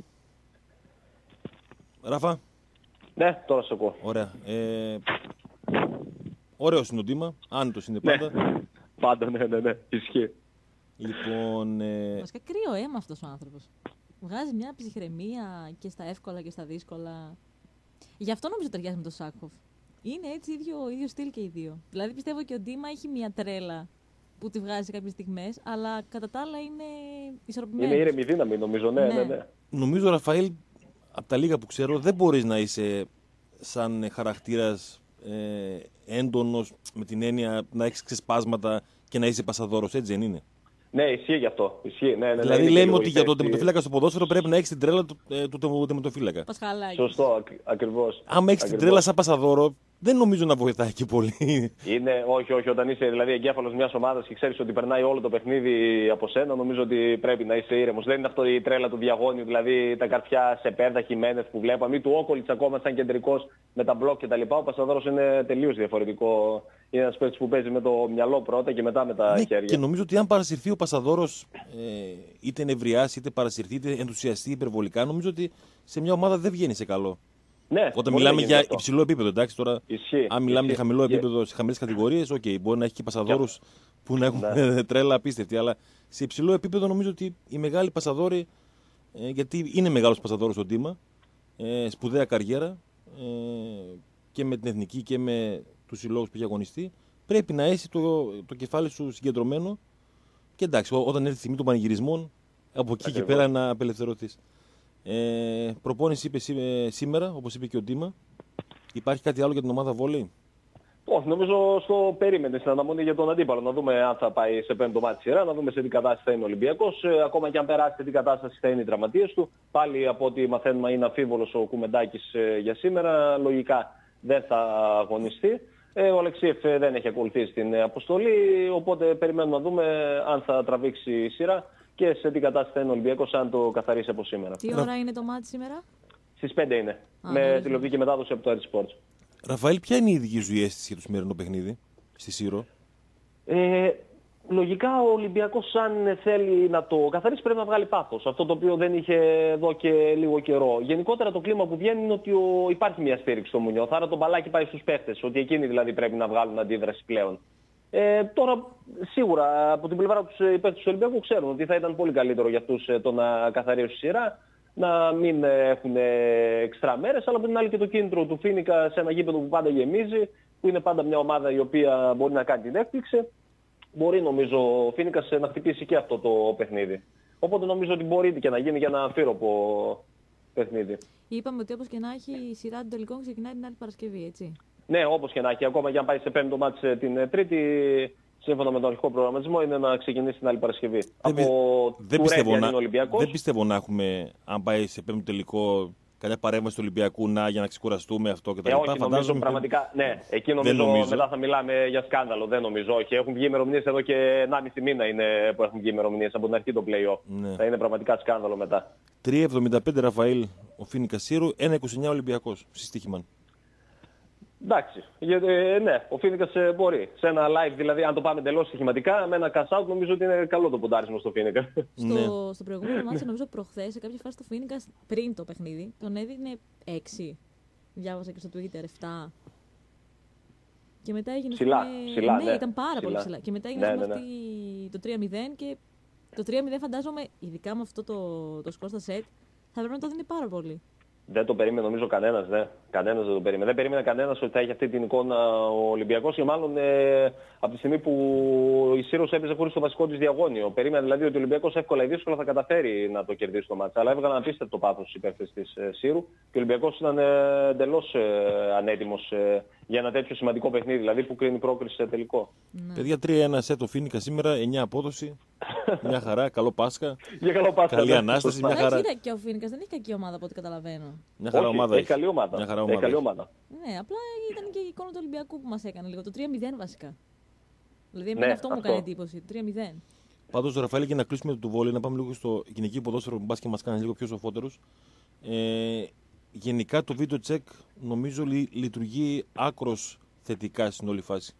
Ράφα. Ναι, τώρα σε ακούω. Ωραία. Ωραίος είναι ο Ντίμα. Άνετος είναι πάντα. Ναι. Πάντα, ναι. Ισχύει. Λοιπόν, βασικά κρύο αίμα αυτός ο άνθρωπος. Βγάζει μια ψυχραιμία και στα εύκολα και στα δύσκολα. Γι' αυτό νομίζω ταιριάζει με τον Σάκοφ. Είναι έτσι ίδιο στυλ και οι δύο. Δηλαδή πιστεύω και ο Ντίμα έχει μια τρέλα που τη βγάζει σε κάποιες στιγμές, αλλά κατά τα άλλα είναι ισορροπημένο. Είναι ήρεμη δύναμη, νομίζω, ναι. Νομίζω, Ραφαήλ, από τα λίγα που ξέρω, δεν μπορείς να είσαι σαν χαρακτήρας έντονος, με την έννοια να έχεις ξεσπάσματα και να είσαι πασαδόρος, έτσι δεν είναι? Ναι, ισχύει γι' αυτό. Ισχύει, ναι, δηλαδή λέμε ότι για τον τερματοφύλακα στο ποδόσφαιρο πρέπει να έχεις την τρέλα του τερματοφύλακα. Πασχαλάκι. Σωστό, ακριβώς. Άμα έχεις την τρέλα σαν πασαδόρο, δεν νομίζω να βοηθάει και πολύ. Είναι, όχι. Όταν είσαι δηλαδή εγκέφαλος μιας ομάδας και ξέρεις ότι περνάει όλο το παιχνίδι από σένα, νομίζω ότι πρέπει να είσαι ήρεμος. Δεν είναι αυτό η τρέλα του διαγώνιου, δηλαδή τα καρφιά σε πέντα Χιμένεθ που βλέπαμε, ή του Όκολιτς ακόμα σαν κεντρικός με τα μπλοκ κτλ. Ο πασαδόρος είναι τελείως διαφορετικό. Είναι ένας παίκτης που παίζει με το μυαλό πρώτα και μετά με τα χέρια. Και νομίζω ότι αν παρασυρθεί ο πασαδόρος, είτε νευριάσει, είτε παρασυρθεί, είτε ενθουσιαστεί υπερβολικά, νομίζω ότι σε μια ομάδα δεν βγαίνει σε καλό. Ναι, όταν μιλάμε για υψηλό επίπεδο, εντάξει, τώρα. Αν μιλάμε για χαμηλό επίπεδο σε χαμηλές κατηγορίες, μπορεί να έχει και πασαδόρους που να έχουν τρέλα απίστευτη. Αλλά σε υψηλό επίπεδο νομίζω ότι οι μεγάλοι πασαδόροι, γιατί είναι μεγάλος πασαδόρος ο Ντίμα, σπουδαία καριέρα και με την εθνική και με τους συλλόγους που έχει αγωνιστεί, πρέπει να έχει το κεφάλι σου συγκεντρωμένο και εντάξει, όταν έρθει η στιγμή των πανηγυρισμών, από εκεί και πέρα να απελευθερωθείς. Προπόνηση είπε σήμερα, όπως είπε και ο Ντίμα. Υπάρχει κάτι άλλο για την ομάδα βόλεϊ? Όχι, νομίζω στο περίμενε στην αναμονή για τον αντίπαλο. Να δούμε αν θα πάει σε πέμπτο μάτι σειρά, να δούμε σε τι κατάσταση θα είναι ο Ολυμπιακός. Ακόμα και αν περάσει σε τι κατάσταση θα είναι οι τραυματίες του. Πάλι από ό,τι μαθαίνουμε είναι αμφίβολος ο Κουμεντάκης για σήμερα. Λογικά δεν θα αγωνιστεί. Ο Αλεξίεφ δεν έχει ακολουθήσει την αποστολή, οπότε περιμένουμε να δούμε αν θα τραβήξει η σειρά και σε τι κατάσταση θα είναι ο Ολυμπιακός, αν το καθαρίσει από σήμερα. Τι ώρα είναι το μάτι σήμερα? Στις 5 είναι, με τηλεοπτική μετάδοση από το Air Sports. Ραφαήλ, ποια είναι η δική σου αίσθηση για το σημερινό παιχνίδι στη Σύρο? Λογικά ο Ολυμπιακός, αν θέλει να το καθαρίσει, πρέπει να βγάλει πάθος. Αυτό το οποίο δεν είχε εδώ και λίγο καιρό. Γενικότερα το κλίμα που βγαίνει είναι ότι υπάρχει μια στήριξη στο Μουνιώθ. Άρα το μπαλάκι πάει στους παίχτες. Ότι εκείνοι δηλαδή πρέπει να βγάλουν αντίδραση πλέον. Τώρα σίγουρα από την πλευρά τους οι παίχτες του Ολυμπιακού ξέρουν ότι θα ήταν πολύ καλύτερο για αυτούς το να καθαρίσουν σειρά, να μην έχουν εξτρά μέρες, αλλά από την άλλη και το κίνητρο του Φίνικα σε ένα γήπεδο που πάντα γεμίζει, που είναι πάντα μια ομάδα η οποία μπορεί να κάνει την έκπληξη. Μπορεί νομίζω ο Φίνικας να χτυπήσει και αυτό το παιχνίδι. Οπότε νομίζω ότι μπορεί και να γίνει για ένα αμφίροπο παιχνίδι. Είπαμε ότι όπως και να έχει η σειρά των τελικών ξεκινάει την άλλη Παρασκευή, έτσι. Ναι, όπως και να έχει. Ακόμα και αν πάει σε πέμπτο μάτς την Τρίτη, σύμφωνα με τον αρχικό προγραμματισμό, είναι να ξεκινήσει την άλλη Παρασκευή. Δεν πιστεύω να έχουμε, αν πάει σε πέμπτο τελικό, κάποια παρέμβαση του Ολυμπιακού για να ξεκουραστούμε αυτό κτλ. Όχι, νομίζω πραγματικά. Ναι, εκεί νομίζω μετά θα μιλάμε για σκάνδαλο. Δεν νομίζω, όχι. Έχουν βγει ημερομηνίες εδώ και 1,5 μήνα είναι που έχουν βγει ημερομηνίες από την αρχή το play-off. Ναι. Θα είναι πραγματικά σκάνδαλο μετά. 3,75 Ραφαήλ ο Φίνικας Σύρου, 1,29 Ολυμπιακός. Συστήχημαν. Εντάξει, ναι, ο Φίνικας μπορεί. Σε ένα live δηλαδή, αν το πάμε εντελώς στοιχηματικά, με ένα cash out νομίζω ότι είναι καλό το ποντάρισμα στο Φίνικα. Στο προηγούμενο μάτσο, νομίζω προχθές, σε κάποια φάση το Φίνικας πριν το παιχνίδι, τον έδινε 6. Διάβασα και στο Twitter 7. Και μετά έγινε ψηλά, ναι, ήταν πάρα πολύ ψηλά. Και μετά έγινε το 3-0 και το 3-0 φαντάζομαι, ειδικά με αυτό το σκορ στα σετ, θα πρέπει να το δίνει πάρα πολύ. Δεν το περίμενε νομίζω κανένας, ναι. Κανένας δεν το περίμενε. Δεν περίμενε κανένας ότι θα έχει αυτή την εικόνα ο Ολυμπιακός και μάλλον από τη στιγμή που η Σύρος έπαιζε χωρίς το βασικό της διαγώνιο. Περίμενε δηλαδή ότι ο Ολυμπιακός εύκολα ή δύσκολα θα καταφέρει να το κερδίσει το μάτς. Αλλά έβγαλαν απίστευτο πάθος οι παίκτες της Σύρου και ο Ολυμπιακός ήταν εντελώς ανέτοιμος για ένα τέτοιο σημαντικό παιχνίδι, δηλαδή που κρίνει πρόκριση σε τελικό. Ναι. Παιδιά, 3-1 σετ το Φίνικα σήμερα, 9 απόδοση. Μια χαρά, καλό Πάσχα. Καλή ανάσταση, μια χαρά. Και ο Φίνικας δεν έχει κακή ομάδα από ό,τι καταλαβαίνω. Μια χαρά ομάδα έχει καλή ομάδα. Ναι, απλά ήταν και η εικόνα του Ολυμπιακού που μας έκανε λίγο. Το 3-0 βασικά. Δηλαδή, εμένα αυτό μου κάνει εντύπωση. 3-0. Πάντως, Ραφαήλ, για να κλείσουμε το βόλεϊ, να πάμε λίγο στο γυναικείο ποδόσφαιρο που μπας και μας κάνει λίγο πιο σοφότερους. Γενικά το βίντεο check νομίζω λειτουργεί άκρος θετικά στην όλη φάση.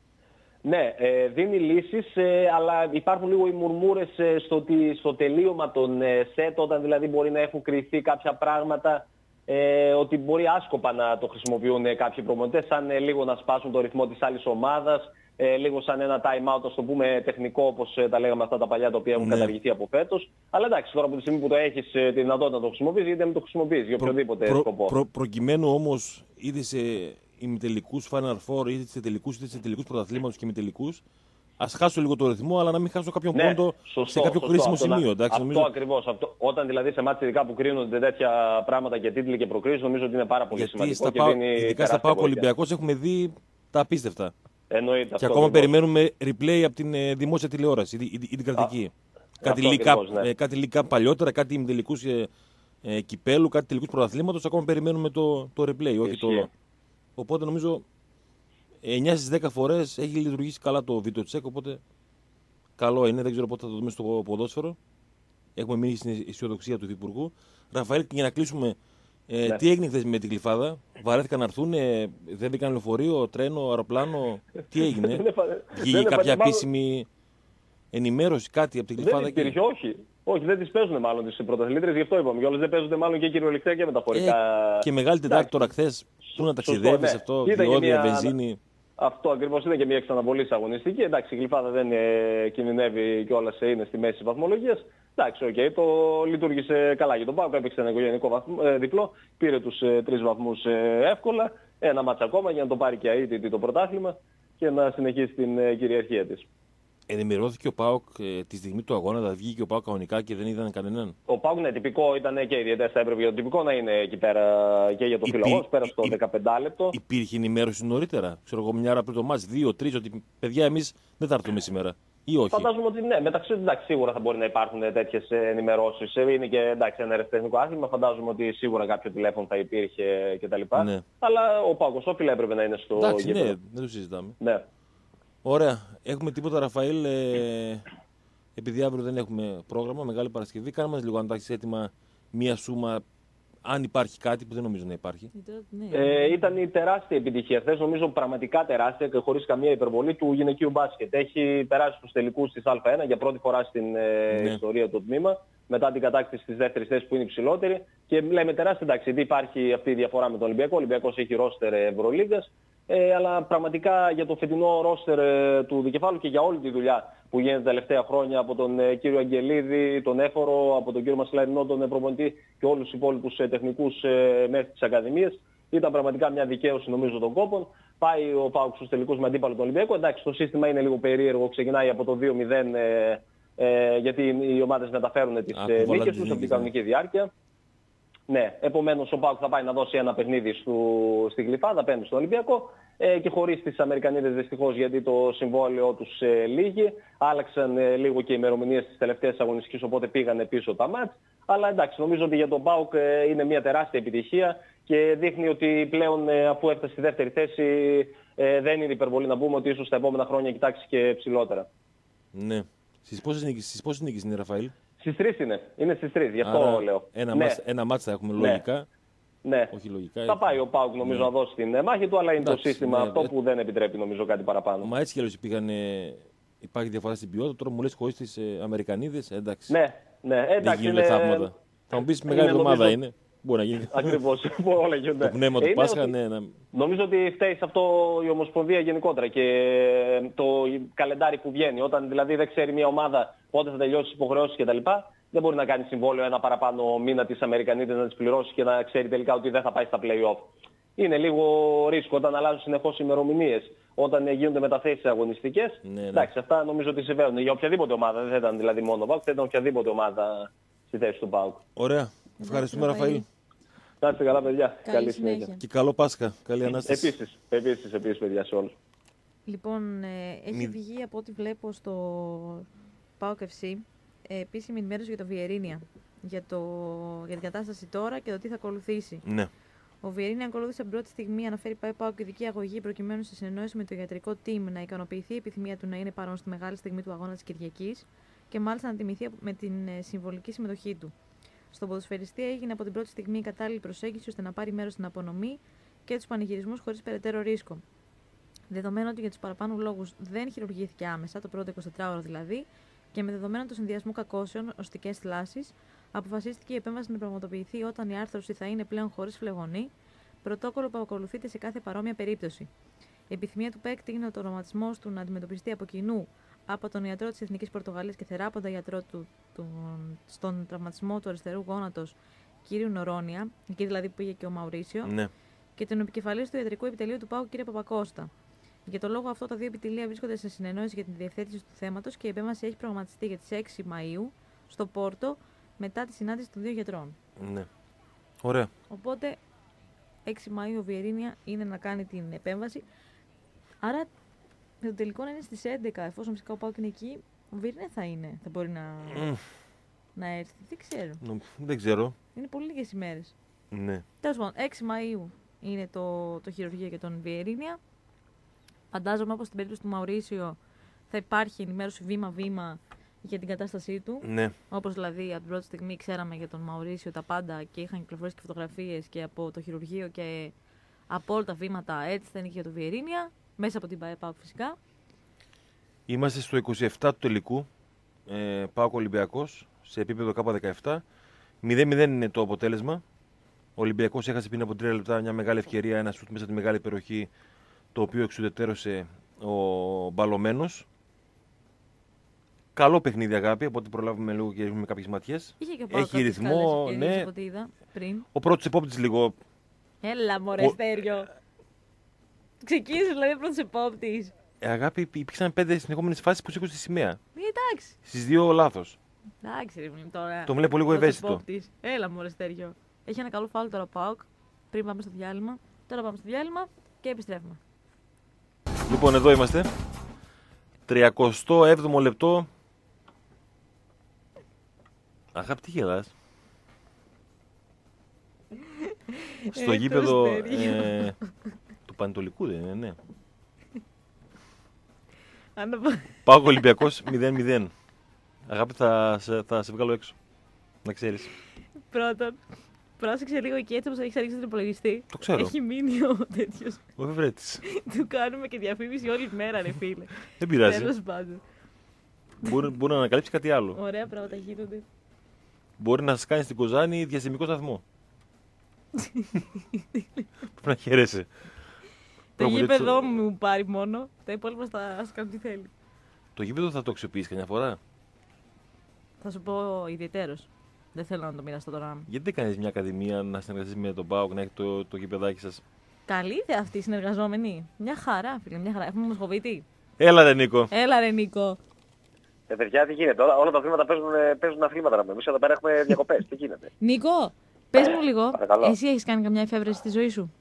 Ναι, δίνει λύσεις, αλλά υπάρχουν λίγο οι μουρμούρες στο τελείωμα των σετ, όταν δηλαδή μπορεί να έχουν κρυφθεί κάποια πράγματα, ότι μπορεί άσκοπα να το χρησιμοποιούν κάποιοι προπονητές, σαν λίγο να σπάσουν το ρυθμό της άλλης ομάδας, λίγο σαν ένα time out, ας το πούμε τεχνικό, όπως τα λέγαμε αυτά τα παλιά τα οποία έχουν καταργηθεί από φέτος. Αλλά εντάξει, τώρα από τη στιγμή που το έχεις τη δυνατότητα να το χρησιμοποιήσεις, γιατί δεν το χρησιμοποιείς για οποιοδήποτε σκοπό. Προκειμένου όμως, ήδη σε ημιτελικούς Final Four, είτε σε τελικούς πρωταθλήματος και ημιτελικούς, ας χάσω λίγο το ρυθμό, αλλά να μην χάσω κάποιον πόντο σε κάποιο κρίσιμο σημείο. Αυτό νομίζω... ακριβώς. Όταν δηλαδή σε μάτια ειδικά που κρίνονται τέτοια πράγματα και τίτλοι και προκρίσεις, νομίζω ότι είναι πάρα πολύ σημαντικό. Ειδικά στα ΠΑΟΚ Ολυμπιακός έχουμε δει τα απίστευτα. Εννοείται, και ακόμα περιμένουμε replay από την δημόσια τηλεόραση ή την κρατική. Κάτι λίγα παλιότερα, κάτι ημιτελικούς κυπέλου, κάτι τελικούς πρωταθλήματος, ακόμα περιμένουμε το replay. Όχι το... Οπότε νομίζω 9 στις 10 φορές έχει λειτουργήσει καλά το βίντεο check, οπότε καλό είναι, δεν ξέρω πότε θα το δούμε στο ποδόσφαιρο. Έχουμε μείνει στην αισιοδοξία του Υπουργού. Ραφαήλ, για να κλείσουμε, τι έγινε χθες με την Γλυφάδα, βαρέθηκαν να έρθουν, δεν μπήκαν λεωφορείο, τρένο, αεροπλάνο, τι έγινε, βγήκε κάποια επίσημη ενημέρωση, κάτι από την Γλυφάδα? Δεν υπήρχε, όχι, δεν τις παίζουν μάλλον τις πρωταθλήτριες, γι' αυτό είπαμε. Όλες δεν παίζονται μάλλον και κυριολεκτικά και μεταφορικά. Και Μεγάλη Τετάρτη τώρα χθες, πού να ταξιδεύεις αυτό, διόδια, βενζίνη. Αυτό ακριβώς είναι και μια εξαναβολής αγωνιστική. Εντάξει, η Γλυφάδα δεν κινδυνεύει κιόλας, είναι στη μέση της βαθμολογίας. Εντάξει, το λειτουργήσε καλά για τον ΠΑΟΚ, έπαιξε ένα οικογενειακό διπλό, πήρε τους 3 βαθμούς εύκολα, ένα μάτς ακόμα για να το πάρει και αίτητη το πρωτάθλημα και να συνεχίσει την κυριαρχία της. Ενημερώθηκε ο ΠΑΟΚ τη στιγμή του αγώνα, δηλαδή βγήκε ο ΠΑΟΚ κανονικά και δεν είδαν κανέναν? Ο ΠΑΟΚ ναι, τυπικό ήταν και ιδιαίτερα, θα έπρεπε για το τυπικό να είναι εκεί πέρα και για το φιλογός, πέρασε το 15 λεπτό. Υπήρχε ενημέρωση νωρίτερα, ξέρω εγώ, μια ώρα πριν το μάτς, 2-3, ότι παιδιά εμείς δεν θα έρθουμε σήμερα? Ή όχι? Φαντάζομαι ότι ναι, μεταξύ του εντάξει, σίγουρα θα μπορεί να υπάρχουν τέτοιες ενημερώσεις. Είναι και εντάξει, ένα ερασιτεχνικό άθλημα, φαντάζομαι ότι σίγουρα κάποιο τηλέφωνο θα υπήρχε κτλ. Ναι. Αλλά ο Πάκος Όφιλα έπρεπε να είναι στο Εντάξει, γήπεδο. ναι, δεν το συζητάμε. Ναι. Ωραία. Έχουμε τίποτα, Ραφαήλ? Επειδή αύριο δεν έχουμε πρόγραμμα, Μεγάλη Παρασκευή, κάνε μας λίγο αν τα έχεις έτοιμα μία σούμα, αν υπάρχει κάτι που δεν νομίζω να υπάρχει. Ήταν η τεράστια επιτυχία χθες, νομίζω πραγματικά τεράστια και χωρίς καμία υπερβολή, του γυναικείου μπάσκετ. Έχει περάσει στους τελικούς της Α1 για πρώτη φορά στην ιστορία του τμήμα, μετά την κατάκτηση της δεύτερης θέσης που είναι υψηλότερη. Και λέμε τεράστια, εντάξει, γιατί υπάρχει αυτή η διαφορά με τον Ολυμπιακό. Ο Ολυμπιακός έχει ρόστερ Ευρωλίγκας. Αλλά πραγματικά για το φετινό ρόστερ του Δικεφάλου και για όλη τη δουλειά που γίνεται τα τελευταία χρόνια από τον κύριο Αγγελίδη, τον Έφορο, από τον κύριο Μασλαρινό, τον προπονητή και όλους τους υπόλοιπους τεχνικούς μέχρι τις Ακαδημίες, ήταν πραγματικά μια δικαίωση νομίζω των κόπων. Πάει ο ΠΑΟΚ στους τελικούς με αντίπαλο τον Ολυμπιακό. Εντάξει, το σύστημα είναι λίγο περίεργο, ξεκινάει από το 2-0 γιατί οι ομάδες μεταφέρουν τις νίκες τους από την κανονική διάρκεια. Ναι, επομένως ο ΠΑΟΚ θα πάει να δώσει ένα παιχνίδι στη Γλυφάδα απέναντι στον Ολυμπιακό και χωρίς τις Αμερικανίδες δυστυχώς, γιατί το συμβόλαιό τους λύγει. Άλλαξαν λίγο και οι ημερομηνίες της τελευταίας αγωνιστικής, οπότε πήγανε πίσω τα μάτς. Αλλά εντάξει, νομίζω ότι για τον ΠΑΟΚ είναι μια τεράστια επιτυχία και δείχνει ότι πλέον αφού έφτασε στη δεύτερη θέση δεν είναι υπερβολή να πούμε ότι ίσως τα επόμενα χρόνια κοιτάξει και ψηλότερα. Ναι. Στις πόσες νίκες είναι, Ραφαήλ? Στις 3 είναι. Είναι στις 3, γι' αυτό άρα, λέω. Ένα μάτς θα έχουμε λογικά. Ναι. Όχι λογικά. Θα πάει ο ΠΑΟΚ νομίζω να δώσει την μάχη του, αλλά είναι το σύστημα αυτό που δεν επιτρέπει νομίζω κάτι παραπάνω. Μα έτσι κι αλλιώς υπάρχει διαφορά στην ποιότητα. Τώρα μου λες χωρίς τις Αμερικανίδες, εντάξει. Ναι, εντάξει. Δεν γίνονται θαύματα. Θα μου πεις μεγάλη εβδομάδα είναι. Μπορεί να γίνει. Ακριβώς. Όλα γίνονται. Το πνεύμα του Πάσχα, ναι. Νομίζω ότι φταίει σε αυτό η Ομοσπονδία γενικότερα και το καλεντάρι που βγαίνει. Όταν δηλαδή δεν ξέρει μια ομάδα πότε θα τελειώσει τις υποχρεώσεις κτλ. Δεν μπορεί να κάνει συμβόλαιο ένα παραπάνω μήνα της Αμερικανίδας να τις πληρώσει και να ξέρει τελικά ότι δεν θα πάει στα play-off. Είναι λίγο ρίσκο όταν αλλάζουν συνεχώς ημερομηνίες, όταν γίνονται μεταθέσεις αγωνιστικές. Ναι. Εντάξει, αυτά νομίζω ότι συμβαίνουν για οποιαδήποτε ομάδα. Δεν θα ήταν δηλαδή μόνο ο ΠΑΟΚ, θα ήταν οποιαδήποτε ομάδα στη θέση του ΠΑΟΚ. Ωραία. Ευχαριστούμε, Ραφαήλ. Να είστε καλά, παιδιά. Καλή συνέχεια. Και καλό Πάσχα. Καλή Ανάσταση. Επίσης, παιδιά, σε όλους. Λοιπόν, έχει βγει από ό,τι βλέπω στο ΠΑΟΚ FC επίσημη ενημέρωση για το Βιερίνια. Για την κατάσταση τώρα και το τι θα ακολουθήσει. Ναι. Ο Βιερίνια ακολούθησε από πρώτη στιγμή, αναφέρει ΠΑΟΚ ειδική αγωγή προκειμένου σε συνεννόηση με το ιατρικό team να ικανοποιηθεί η επιθυμία του να είναι παρόν στη μεγάλη στιγμή του αγώνα της Κυριακής και μάλιστα να τιμηθεί με την συμβολική συμμετοχή του. Στον ποδοσφαιριστή έγινε από την πρώτη στιγμή η κατάλληλη προσέγγιση ώστε να πάρει μέρος στην απονομή και τους πανηγυρισμούς χωρίς περαιτέρω ρίσκο. Δεδομένου ότι για τους παραπάνω λόγους δεν χειρουργήθηκε άμεσα, το πρώτο 24ωρο δηλαδή, και με δεδομένο το συνδυασμό κακώσεων, οστικές θλάσσεις, αποφασίστηκε η επέμβαση να πραγματοποιηθεί όταν η άρθρωση θα είναι πλέον χωρίς φλεγονή, πρωτόκολλο που ακολουθείται σε κάθε παρόμοια περίπτωση. Η επιθυμία του παίκτη είναι ο τροματισμός του να αντιμετωπιστεί από κοινού από τον ιατρό της Εθνικής Πορτογαλίας και θεράποντα ιατρό στον τραυματισμό του αριστερού γόνατος κ. Νορόνια, εκεί δηλαδή που πήγε και ο Μαουρίσιο, Ναι. και τον επικεφαλής του ιατρικού επιτελείου του ΠΑΟΚ κ. Παπακώστα. Για τον λόγο αυτό, τα δύο επιτελεία βρίσκονται σε συνεννόηση για την διευθέτηση του θέματος και η επέμβαση έχει προγραμματιστεί για τις 6 Μαΐου στο Πόρτο μετά τη συνάντηση των δύο γιατρών. Ναι. Ωραία. Οπότε, 6 Μαΐου ο Βιερίνια είναι να κάνει την επέμβαση. Άρα, με το τελικό να είναι στις 11, εφόσον φυσικά ο ΠΑΟΚ είναι εκεί, ο Βιερίνια θα μπορεί να έρθει. Δεν ξέρω. Δεν ξέρω. Είναι πολύ λίγες ημέρες. Ναι. Τέλος πάντων, 6 Μαΐου είναι το χειρουργείο για τον Βιερίνια. Φαντάζομαι όπως στην περίπτωση του Μαουρίσιο θα υπάρχει ενημέρωση βήμα-βήμα για την κατάστασή του. Ναι. Όπως δηλαδή από την πρώτη στιγμή ξέραμε για τον Μαουρίσιο τα πάντα και είχαν κυκλοφορήσει και φωτογραφίες και από το χειρουργείο και από όλα τα βήματα, έτσι θα είναι και για το Βιερίνια, μέσα από την ΠΑΟΚ φυσικά. Είμαστε στο 27 του τελικού, ΠΑΟΚ Ολυμπιακός, σε επίπεδο K17. 0-0 είναι το αποτέλεσμα. Ο Ολυμπιακός έχασε πριν από 3 λεπτά μια μεγάλη ευκαιρία, ένα σουτ μέσα στη μεγάλη περιοχή, το οποίο εξουδετερώσε ο Μπαλωμένος. Καλό παιχνίδι, αγάπη, από ό,τι προλάβουμε λίγο και ρίχνουμε κάποιες ματιές. Έχει ρυθμό, ναι. Πριν. Ο πρώτος επόπτης λίγο. Έλα μωρέ Στέριο. Ξεκίνησε δηλαδή ο πρώτος επόπτης. Αγάπη, υπήρξαν 5 συνεχόμενες φάσεις που σήκωσε τη σημαία. Εντάξει. Στις 2 λάθος. Εντάξει ρε τώρα. Το βλέπω λίγο ευαίσθητο. Έλα μωρέ Στέριο. Έχει ένα καλό φάουλ τώρα ο ΠΑΟΚ. Πριν πάμε στο διάλειμμα. Τώρα πάμε στο διάλειμμα και επιστρέφουμε. Λοιπόν, εδώ είμαστε. 37ο λεπτό. Αγάπη, τι γελάς? Στο γήπεδο του Πανετολικού δεν είναι, ναι. ΠΑΟΚ Ολυμπιακός 0-0. Αγάπη, θα σε βγάλω έξω. Να ξέρεις. Πρώτον, πρόσεξε λίγο εκεί έτσι όπως έχεις ανοίξει τον υπολογιστή. Το ξέρω. Έχει μείνει ο τέτοιος. Ο Εφευρέτης. Του κάνουμε και διαφήμιση όλη μέρα, ρε φίλε. Δεν πειράζει. Τέλος πάντων. Μπορεί να ανακαλύψει κάτι άλλο. Ωραία πράγματα γίνονται. Μπορεί να σας κάνει στην Κοζάνη διαστημικό σταθμό. Πρέπει να χαίρεσαι. Το γήπεδο μου πάρει μόνο. Τα υπόλοιπα θα κάνουν τι θέλει. Το γήπεδο θα το αξιοποιήσει καμιά φορά? Θα σου πω ιδιαιτέρως. Δεν θέλω να το μοιραστώ τώρα. Γιατί δεν κάνεις μια ακαδημία να συνεργαστείς με τον ΠΑΟΚ, να έχει το γήπεδάκι σας? Καλή ιδέα αυτή οι συνεργαζόμενοι. Μια χαρά, φίλε, μια χαρά. Έχουμε Μοσχοβίτη. Έλα ρε Νίκο. Έλα ρε Νίκο. Παιδιά, τι γίνεται? Όλα τα αθλήματα παίζουν αθλήματα. Εμείς εδώ πέρα έχουμε διακοπές. Τι γίνεται? Νίκο, πες μου λίγο. Παρακαλώ. Εσύ έχεις κάνει καμιά εφεύρεση στη ζωή σου?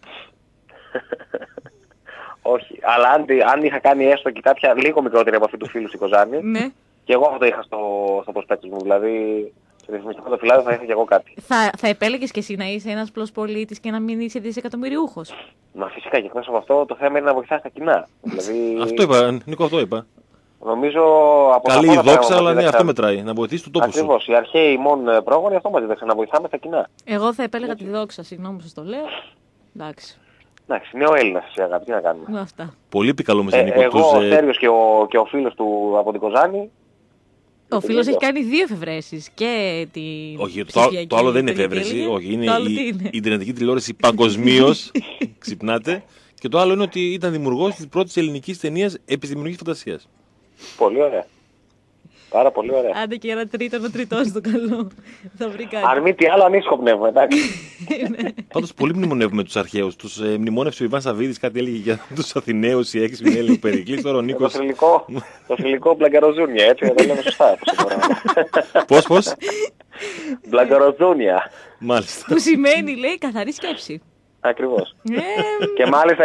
Όχι. Αλλά αν είχα κάνει έστω και κάποια λίγο μικρότερη από αυτή του φίλου στην Κοζάνη, Ναι. και εγώ αυτό το είχα στο προσπέκτους μου. Δηλαδή, στο ρυθμιστικό το φυλάδιο θα είχα και εγώ κάτι. Θα επέλεγες και εσύ να είσαι ένας απλός πολίτης και να μην είσαι δισεκατομμυριούχος? Μα φυσικά και εκτός από αυτό το θέμα είναι να βοηθάς τα κοινά. Δηλαδή, Αυτό είπα, Νίκο, αυτό είπα. νομίζω από Καλή τα πρώτα δόξα, πράγματα αλλά που ναι, αυτό δίδαξαν- μετράει. Να βοηθήσει τον τόπο σου. Ακριβώς. Οι αρχαίοι μόνο πρόγονοι αυτό μας δίδαξαν, να βοηθάμε τα κοινά. Εγώ θα επέλεγα τη δόξα, συγγνώμη που σας το λέω. Εντάξει. Εντάξει, νέο Έλληνας εσύ αγάπη, τι να κάνουμε. Αυτά. Πολύ επικαλούμε σε Νίκο. Εγώ, ο Σέριος και ο φίλος του από την Κοζάνη. Ο φίλος έχει κάνει 2 εφευρέσεις. Και την Όχι, ψηφιακή το άλλο δεν είναι την εφεύρεση. intelligence. Όχι, είναι Το άλλο τι η είναι? Ιντερνετική τηλεόραση παγκοσμίως. Ξυπνάτε. Και το άλλο είναι ότι ήταν δημιουργός της πρώτης ελληνικής ταινίας επιστημονικής φαντασίας. Πολύ ωραία. Πάρα πολύ ωραία. Άντε και ένα τρίτο να τριτώσει το καλό. Θα βρει κάτι. Αν μη τι άλλο, ανήσυχο πνεύμα, εντάξει. Πάντως πολύ μνημονεύουμε τους αρχαίους. Τους μνημόνευσε ο Ιβάν Σαββίδης, κάτι έλεγε για τους Αθηναίους, οι έξυπνοι Έλληνες Περικλείς. Τώρα ο Νίκος. Το θηλυκό μπλαγκαροζούνια, έτσι, δεν το λέμε σωστά. Πώς. Μπλαγκαροζούνια. Μάλιστα. Που σημαίνει, λέει, καθαρή σκέψη. Ακριβώς. Ε, Και μάλιστα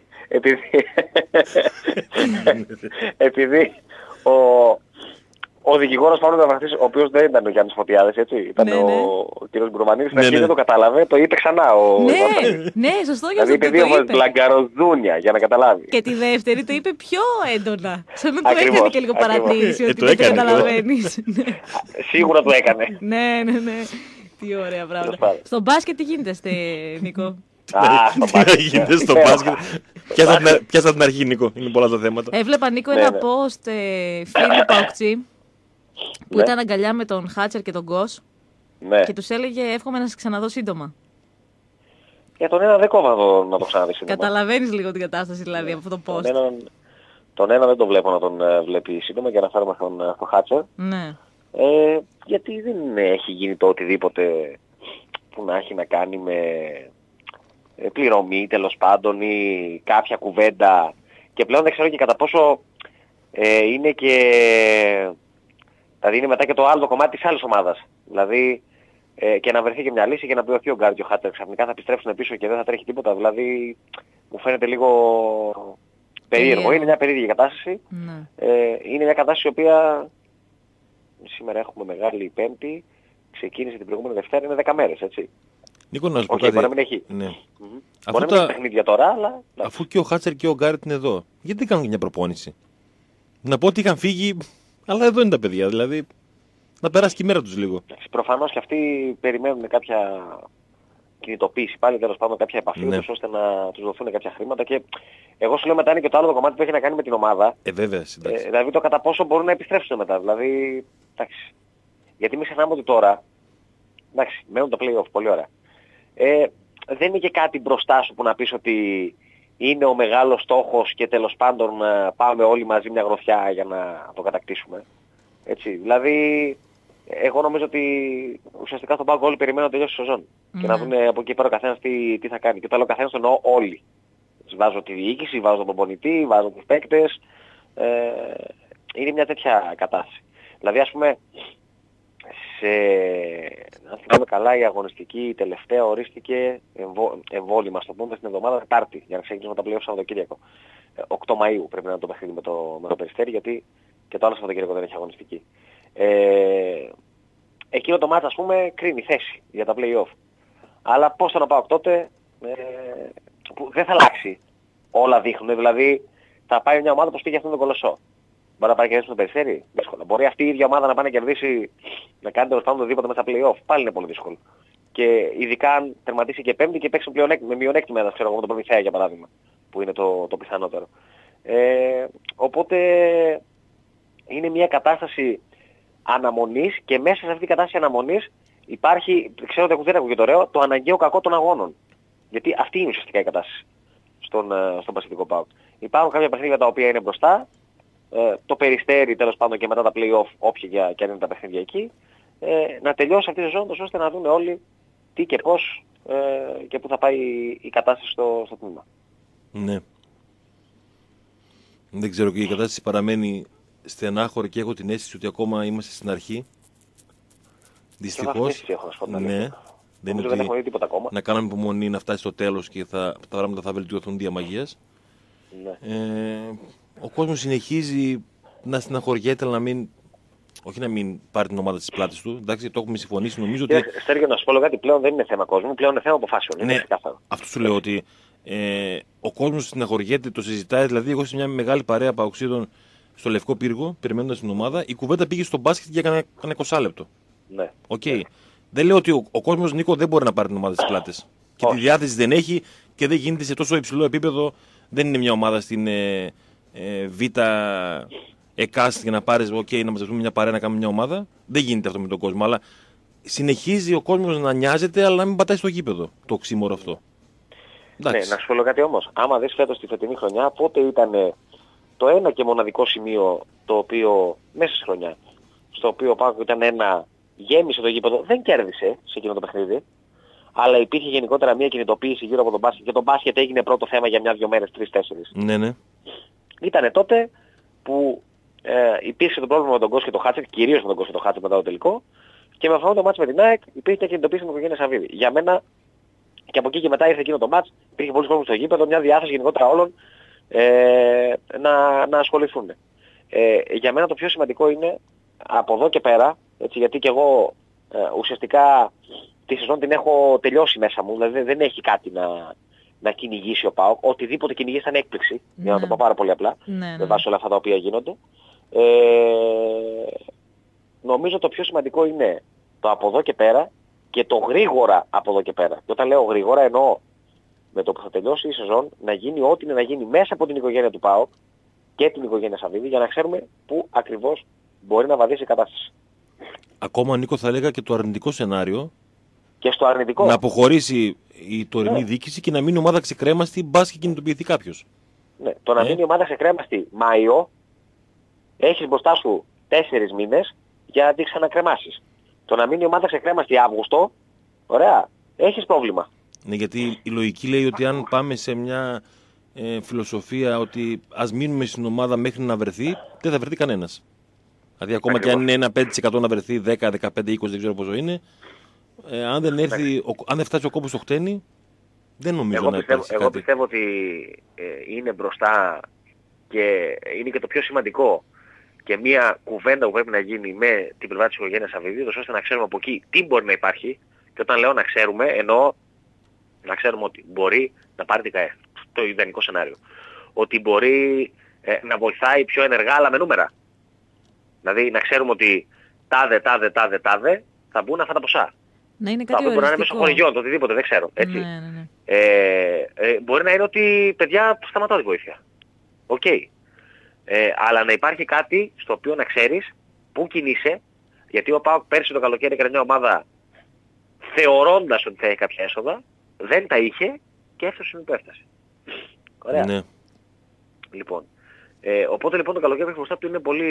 επειδή ο δικηγόρος Παύλος Δαβραχτής, ο οποίος δεν ήταν ο Γιάννης Φωτιάδης, έτσι, ήταν Ναι, ναι. ο κύριος Γκρομανίδης, Ναι, ναι. δεν το κατάλαβε, το είπε ξανά ο ναι, Ιβάν. ναι, σωστό για Δηλαδή είπε αυτό δύο το φορές είπε. μπλαγκαροζούνια, για να καταλάβει. Και τη δεύτερη το είπε πιο έντονα. Σαν να του Ακριβώς, έκανε και λίγο ακριβώς. παρατήρηση ότι το δεν το έκανε, καταλαβαίνεις. Σίγουρα το έκανε. Ναι, ναι, ναι. Τι ωραία Τέλος πράγματα. πάντων. Στο μπάσκετ τι γίνεται, Νίκο? Στο Τι μπάσκετ. γίνεται στο μπάσκετ. Πιάσα την αρχή, Νίκο. Είναι πολλά τα θέματα. Έβλεπα, Νίκο, Ναι, ένα ναι. post φίλου Παουκτσί που Ναι. ήταν αγκαλιά με τον Χάτσερ και τον Γκος Ναι. και τους έλεγε εύχομαι να σας ξαναδώ σύντομα. Για τον ένα δεν κόβα να το ξαναδεί σύντομα. Καταλαβαίνεις λίγο την κατάσταση δηλαδή από αυτό το post. Τον ένα δεν το βλέπω να τον βλέπει σύντομα για να φέρουμε στο Χάτσερ. Ναι. Γιατί δεν έχει γίνει το οτιδήποτε που να έχει να κάνει με πληρωμή τέλος πάντων ή κάποια κουβέντα. Και πλέον δεν ξέρω και κατά πόσο είναι και... Δηλαδή είναι μετά και το άλλο κομμάτι της άλλης ομάδας. Δηλαδή και να βρεθεί και μια λύση και να πει όχι ο Γκάρ και ο Χάτσερ ξαφνικά θα επιστρέψουν πίσω και δεν θα τρέχει τίποτα. Δηλαδή μου φαίνεται λίγο περίεργο. Είναι μια περίεργη κατάσταση. Ναι. Είναι μια κατάσταση η οποία σήμερα έχουμε Μεγάλη Πέμπτη, ξεκίνησε την προηγούμενη Δευτέρα, είναι 10 μέρες, έτσι. Νίκο, να σου πω Όχι, κάτι. μπορεί να μην έχει. Ναι. Μπορεί να μην έχει παιχνίδια τώρα, αλλά... Αφού και ο Χάτσερ και ο Γκάρετ είναι εδώ, γιατί δεν κάνουν και μια προπόνηση? Να πω ότι είχαν φύγει, αλλά εδώ είναι τα παιδιά. Δηλαδή, να περάσει και η μέρα τους λίγο. Προφανώς και αυτοί περιμένουν κάποια κινητοποίηση πάλι, τέλος πάντων κάποια επαφή, Ναι. ώστε να τους δοθούν κάποια χρήματα. Και εγώ σου λέω μετά είναι και το άλλο το κομμάτι που έχει να κάνει με την ομάδα. Βέβαια, εντάξει. Δηλαδή το κατά πόσο μπορούν να επιστρέψουν μετά. Δηλαδή, εντάξει. Γιατί μην ξεχνάμε ότι τώρα, εντάξει, μένουν τα play-off, πολύ ωραία. Δεν είναι και κάτι μπροστά σου που να πεις ότι είναι ο μεγάλος στόχος και τέλος πάντων πάμε όλοι μαζί μια γροθιά για να το κατακτήσουμε. Έτσι, δηλαδή, εγώ νομίζω ότι ουσιαστικά στον πάγκο όλοι περιμένουν να τελειώσει η σεζόν. Και να δουν από εκεί πέρα ο καθένας τι θα κάνει. Και το άλλο ο καθένας τον εννοώ όλοι. Βάζω τη διοίκηση, βάζω τον προπονητή, βάζω τους παίκτες. Είναι μια τέτοια κατάσταση. Δηλαδή, ας πούμε, αν θυμάμαι καλά, η αγωνιστική τελευταία ορίστηκε εμβόλυμα, στο πούμε, στην εβδομάδα Τετάρτη, για να ξεκινήσουμε τα πλέον Σαββατοκύριακο. 8 Μαΐου πρέπει να είναι το παιχνίδι με το Περιστέρι, γιατί και το άλλο Σαββατοκύριακο δεν έχει αγωνιστική. Εκείνο το μάτς, ας πούμε, κρίνει θέση για τα play-off. Αλλά πώς θα να πάω τότε, που δεν θα αλλάξει. Όλα δείχνουν, δηλαδή θα πάει μια ομάδα που πήγε αυτόν τον Κολοσσό. Μπορεί να πάει να κερδίσει το Περιστέρι, δύσκολα. Μπορεί αυτή η ίδια ομάδα να πάει να κερδίσει, να κάνει τέλος πάντων οτιδήποτε μέσα στα play-off. Πάλι είναι πολύ δύσκολο. Και ειδικά αν τερματίσει και πέμπτη και παίξει με μειονέκτημα, ένα ξέρω εγώ, με τον Προμηθέα για παράδειγμα, που είναι το πιθανότερο. Οπότε είναι μια κατάσταση αναμονής και μέσα σε αυτή την κατάσταση αναμονής υπάρχει, ξέρω ότι δεν ακούγεται ωραίο, το αναγκαίο κακό των αγώνων. Γιατί αυτή είναι ουσιαστικά η κατάσταση στον Πασχετικό ΠΑΟΚ. Υπάρχουν κάποια παιχνίδια τα οποία είναι μπροστά, το Περιστέρι τέλος πάντων και μετά τα play-off, όποια και αν είναι τα παιχνίδια εκεί, να τελειώσει αυτή τη ζώνη ώστε να δουν όλοι τι και πώς και πού θα πάει η κατάσταση στο τμήμα. Ναι. Δεν ξέρω, και η κατάσταση παραμένει στενάχωρη και έχω την αίσθηση ότι ακόμα είμαστε στην αρχή. Δυστυχώς. Ναι. Δεν έχουμε δει τίποτα ακόμα. Να κάνουμε υπομονή να φτάσει στο τέλος και τα πράγματα θα βελτιωθούν δια μαγείας. Ναι. Ο κόσμος συνεχίζει να στεναχωριέται, αλλά όχι να μην πάρει την ομάδα στις πλάτες του. Εντάξει, το έχουμε συμφωνήσει. Νομίζω ότι. Στέργιο, να σου πω κάτι, πλέον δεν είναι θέμα κόσμου, πλέον είναι θέμα αποφάσεων. Ναι, αυτό σου λέω ότι ο κόσμος στεναχωριέται, το συζητάει. Δηλαδή, εγώ σε μια μεγάλη παρέα παοξίδων στο Λευκό Πύργο, περιμένοντας την ομάδα, η κουβέντα πήγε στο μπάσκετ για κανένα 20 λεπτό. Ναι. Okay. Ναι. Δεν λέω ότι ο κόσμος, Νίκο, δεν μπορεί να πάρει την ομάδα στις πλάτες. Και τη διάθεση δεν έχει και δεν γίνεται σε τόσο υψηλό επίπεδο. Δεν είναι μια ομάδα στην Β' ΕΚΑΣ για να πάρεις, να μαζευτούμε μια παρέα να κάνουμε μια ομάδα. Δεν γίνεται αυτό με τον κόσμο. Αλλά συνεχίζει ο κόσμος να νοιάζεται, αλλά να μην πατάει στο γήπεδο το οξύμορο αυτό. Ναι, να σου πω κάτι όμως. Άμα δεις φέτος τη φετινή χρονιά, πότε ήταν το ένα και μοναδικό σημείο το οποίο μέσα στη χρονιά, στο οποίο Πάκο ήταν γέμισε το γήπεδο, δεν κέρδισε σε εκείνο το παιχνίδι, αλλά υπήρχε γενικότερα μια κινητοποίηση γύρω από τον μπάσκετ και το μπάσκετ έγινε πρώτο θέμα για 1-2 μέρες, 3-4. Ναι, ναι. Ήτανε τότε που υπήρξε το πρόβλημα με τον Κώστα και το Χάτσεκ, κυρίως με τον Κώστα και το Χάτσεκ μετά το τελικό, και με αυτό το μάτς με την ΑΕΚ υπήρχε μια κινητοποίηση με τον Οικογένεια Σαββίδη. Για μένα, και από εκεί και μετά ήρθε εκείνο το μάτς, υπήρχε πολλοί κόσμος στο γήπεδο, μια διάθεση γενικότερα όλων να ασχοληθούν. Για μένα το πιο σημαντικό είναι από εδώ και πέρα, έτσι, γιατί και εγώ ουσιαστικά τη σεζόν την έχω τελειώσει μέσα μου, δηλαδή δεν έχει κάτι να κυνηγήσει ο ΠΑΟΚ. Οτιδήποτε κυνηγήσει θα είναι έκπληξη, για να το πω πάρα πολύ απλά, με βάση όλα αυτά τα οποία γίνονται. Νομίζω το πιο σημαντικό είναι το από εδώ και πέρα και το γρήγορα από εδώ και πέρα. Και όταν λέω γρήγορα εννοώ με το που θα τελειώσει η σεζόν να γίνει ό,τι είναι να γίνει μέσα από την οικογένεια του ΠΑΟΚ και την οικογένεια Σαββίδη, για να ξέρουμε πού ακριβώς μπορεί να βαδίσει η κατάσταση. Ακόμα, Νίκο, θα έλεγα και το αρνητικό σενάριο. Και στο αρνητικό. Να αποχωρήσει η τωρινή διοίκηση και να μείνει η ομάδα ξεκρέμαστη, μπας και κινητοποιηθεί κάποιος. Ναι, το να μείνει η ομάδα ξεκρέμαστη Μάιο, έχεις μπροστά σου 4 μήνες για να την ξανακρεμάσεις. Το να μείνει η ομάδα ξεκρέμαστη Αύγουστο, ωραία, έχεις πρόβλημα. Ναι, γιατί η λογική λέει ότι αν πάμε σε μια φιλοσοφία ότι ας μείνουμε στην ομάδα μέχρι να βρεθεί, δεν θα βρεθεί κανένας. Δηλαδή ακόμα ακριβώς. Και αν είναι ένα 5% να βρεθεί 10, 15, 20, δεν ξέρω πόσο είναι, αν δεν φτάσει ο κόμπος στο χτένι, δεν νομίζω να υπάρξει κάτι. Εγώ πιστεύω ότι είναι μπροστά και είναι και το πιο σημαντικό και μια κουβέντα που πρέπει να γίνει με την πλευρά της οικογένειας Σαββίδη, ώστε να ξέρουμε από εκεί τι μπορεί να υπάρχει. Και όταν λέω να ξέρουμε, εννοώ να ξέρουμε ότι μπορεί να πάρει την ΚΑΕ, το ιδανικό σενάριο. Ότι μπορεί να βοηθάει πιο ενεργά, αλλά με νούμερα. Δηλαδή να ξέρουμε ότι τάδε θα μπουν αυτά τα ποσά. Να είναι κάτι μπορεί να είναι μέσω χορηγιών, το οτιδήποτε, δεν ξέρω. Έτσι. Ναι. Μπορεί να είναι ότι παιδιά σταματώ τη βοήθεια. Οκ. Αλλά να υπάρχει κάτι στο οποίο να ξέρεις πού κινείσαι, γιατί ο ΠΑΟΚ πέρσι το καλοκαίρι έκανε μια ομάδα θεωρώντας ότι θα έχει κάποια έσοδα, δεν τα είχε και έφτασε που έφτασε. Ωραία. Ναι. Λοιπόν, οπότε λοιπόν το καλοκαίρι μπροστά του είναι πολύ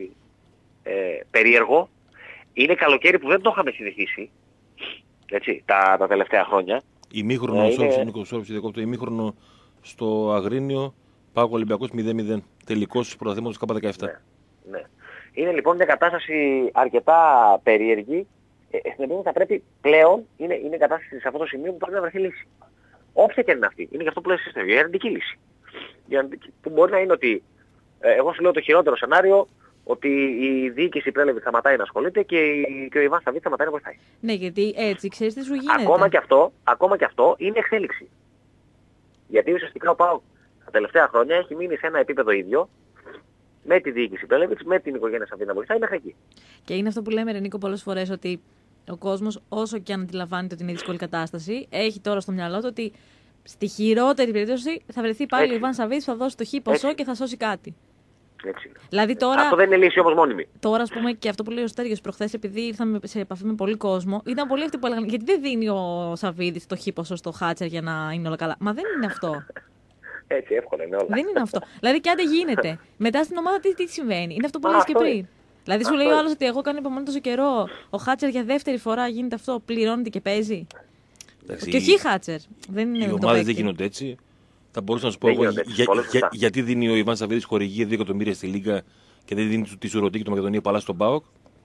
περίεργο. Είναι καλοκαίρι που δεν το είχαμε συνηθίσει, έτσι, τα τελευταία χρόνια. Ημίχρονο, ημίχρονο στο Αγρίνιο, ΠΑΟΚ Ολυμπιακός 0-0. Τελικός πρωταθλήματος K17. Ναι. Είναι λοιπόν μια κατάσταση αρκετά περίεργη στην οποία θα πρέπει πλέον, είναι κατάσταση σε αυτό το σημείο που πρέπει να βρεθεί λύση. Όποια και είναι αυτή. Είναι και αυτό που λέει εσείς, η αρνητική λύση. Που μπορεί να είναι ότι, εγώ σου λέω το χειρότερο σενάριο, ότι η διοίκηση Πρέλεβιτ σταματάει να ασχολείται και ο Ιβάν Σαββίδης σταματάει να βοηθάει. Ναι, γιατί έτσι ξέρεις τι σου γίνεται. Ακόμα και αυτό είναι εξέλιξη. Γιατί ουσιαστικά ο ΠΑΟΚ τα τελευταία χρόνια έχει μείνει σε ένα επίπεδο ίδιο με τη διοίκηση Πρέλεβιτ, με την οικογένεια Σαββίδη να βοηθάει μέχρι εκεί. Και είναι αυτό που λέμε, Ρενίκο, πολλές φορές, ότι ο κόσμος, όσο και αν αντιλαμβάνεται ότι είναι δύσκολη κατάσταση, έχει τώρα στο μυαλό του ότι στη χειρότερη περίπτωση θα βρεθεί πάλι ο Ιβάν Σαββίδης που θα δώσει το χ ποσό και θα σώσει κάτι. Έτσι. Δηλαδή τώρα, αυτό δεν είναι λύση όμως μόνιμη. Τώρα, ας πούμε, και αυτό που λέει ο Στέργιος προχθές, επειδή ήρθαμε σε επαφή με πολύ κόσμο, ήταν πολλοί αυτοί που έλεγαν γιατί δεν δίνει ο Σαββίδης το χ ποσό στο Χάτσερ για να είναι όλα καλά. Μα δεν είναι αυτό. Έτσι, εύκολα είναι όλα. Δεν είναι αυτό. Δηλαδή και άντε γίνεται. Μετά στην ομάδα τι συμβαίνει. Είναι αυτό που έλεγες και πριν. Δηλαδή σου λέει ο άλλος ότι εγώ κάνω υπομονή τόσο καιρό. Ο Χάτσερ για δεύτερη φορά γίνεται αυτό, πληρώνεται και παίζει. Εντάξει, και όχι Χάτσερ. Οι ομάδες δεν γίνονται έτσι. Θα μπορούσα να σου πω εγώ γιατί δίνει ο Ιβάν Σαββίδης χορηγία 2 εκατομμύρια στη Λίγκα και δεν δίνει τη Σουρωτή και το Μακεδονία Παλά στον ΠΑΟΚ.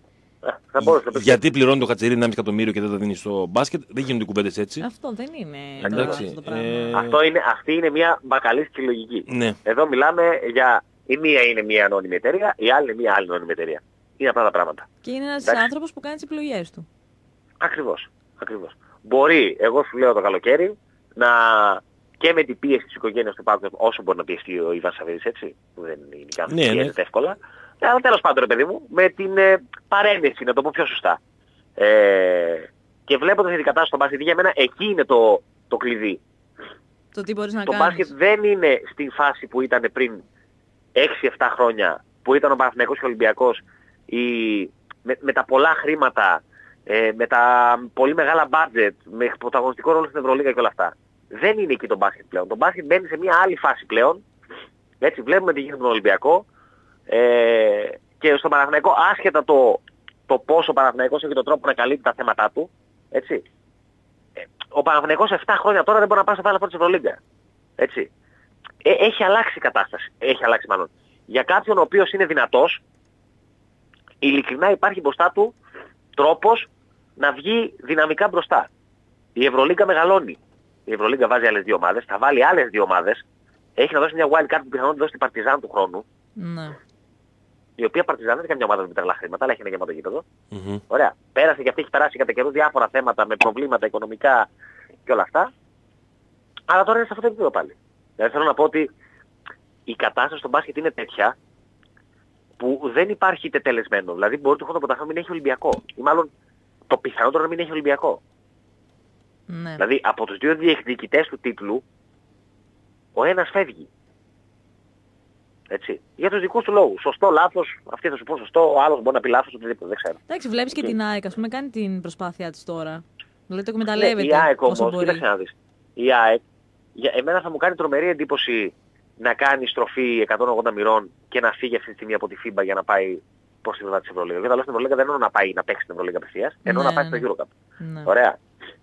Γιατί πληρώνει το Χατσερί 1,5 εκατομμύριο και δεν τα δίνει στο μπάσκετ. Δεν γίνονται κουβέντες έτσι. Αυτό δεν είναι. Εντάξει, το πράγμα. Αυτή είναι μια μπακαλίστικη λογική. Ναι. Εδώ μιλάμε για. Η μία είναι μια ανώνυμη εταιρεία, η άλλη είναι μια άλλη ανώνυμη εταιρεία. Είναι απλά τα πράγματα. Και είναι ένας άνθρωπος που κάνει τις επιλογές του. Ακριβώς. Μπορεί, εγώ σου λέω το καλοκαίρι, να και με την πίεση της οικογένειας του ΠΑΟΚ, όσο μπορεί να πιεστεί ο Ιβάν Σαββίδης, έτσι, που δεν είναι καν πιέζεται εύκολα. Αλλά τέλος πάντων, ρε παιδί μου, με την παρένεση, να το πω πιο σωστά. Και βλέποντας την κατάσταση στο μπάσκετ, για μένα εκεί είναι το κλειδί. Το τι μπορείς να κάνεις. Το μπάσκετ δεν είναι στη φάση που ήταν πριν 6-7 χρόνια, που ήταν ο Παναθηναϊκός και ο Ολυμπιακός, με τα πολλά χρήματα, με τα πολύ μεγάλα budget, με πρωταγωνιστικό ρόλο στην Ευρωλίγα και όλα αυτά. Δεν είναι εκεί το μπάσκετ πλέον. Το μπάσκετ μπαίνει σε μια άλλη φάση πλέον. Έτσι, βλέπουμε τι γίνεται με τον Ολυμπιακό. Και στον Παναθηναϊκό, άσχετα το πόσο ο Παναθηναϊκός έχει τον τρόπο να καλύπτει τα θέματα του, έτσι. Ο Παναθηναϊκός 7 χρόνια τώρα δεν μπορεί να πάει στο Final Four της Ευρωλίγκα. Έτσι. Έχει αλλάξει η κατάσταση. Έχει αλλάξει μάλλον. Για κάποιον ο οποίος είναι δυνατός, ειλικρινά υπάρχει μπροστά του τρόπος να βγει δυναμικά μπροστά. Η Ευρωλίγκα μεγαλώνει. Η Ευρωλίγκα βάζει άλλες 2 ομάδες, θα βάλει άλλες 2 ομάδες. Έχει να δώσει μια wild card που πιθανόν να δώσει την Παρτιζάν του χρόνου. Ναι. Η οποία Παρτιζάν δεν είναι καμιά ομάδα με τρελά χρήματα, αλλά έχει ένα γεμάτο γήπεδο. Ωραία. Πέρασε και αυτή, έχει περάσει κατά καιρού διάφορα θέματα με προβλήματα οικονομικά και όλα αυτά. Αλλά τώρα είναι σε αυτό το επίπεδο πάλι. Δηλαδή θέλω να πω ότι η κατάσταση στο μπάσκετ είναι τέτοια που δεν υπάρχει τετελεσμένο. Δηλαδή μπορεί το χρόνο να μην έχει Ολυμπιακό. Ή μάλλον το πιθανότερο να μην έχει Ολυμπιακό. Ναι. Δηλαδή από τους 2 διεκδικητές του τίτλου ο ένας φεύγει. Έτσι. Για τους δικούς του λόγους. Σωστό, λάθος, αυτή θα σου πω σωστό, ο άλλος μπορεί να πει λάθος, οτιδήποτε, δεν ξέρω. Εντάξει, βλέπεις και την ΑΕΚ, ας πούμε, κάνει την προσπάθειά της τώρα. Δηλαδή το εκμεταλλεύεται. Η ΑΕΚ όμως, μπορεί. κοίταξε να δεις. Η ΑΕΚ, για εμένα θα μου κάνει τρομερή εντύπωση να κάνει στροφή 180 μοιρών και να φύγει αυτή τη στιγμή από τη FIBA για να πάει προς τη πλευρά της Ευρωλίγα. Γιατί στην Ευρωλίγα δεν εννοώ να πάει να παίξει την Ευρωλίγα απευθείας, εννοώ να πάει στο EuroCup. Ναι. Ωραία.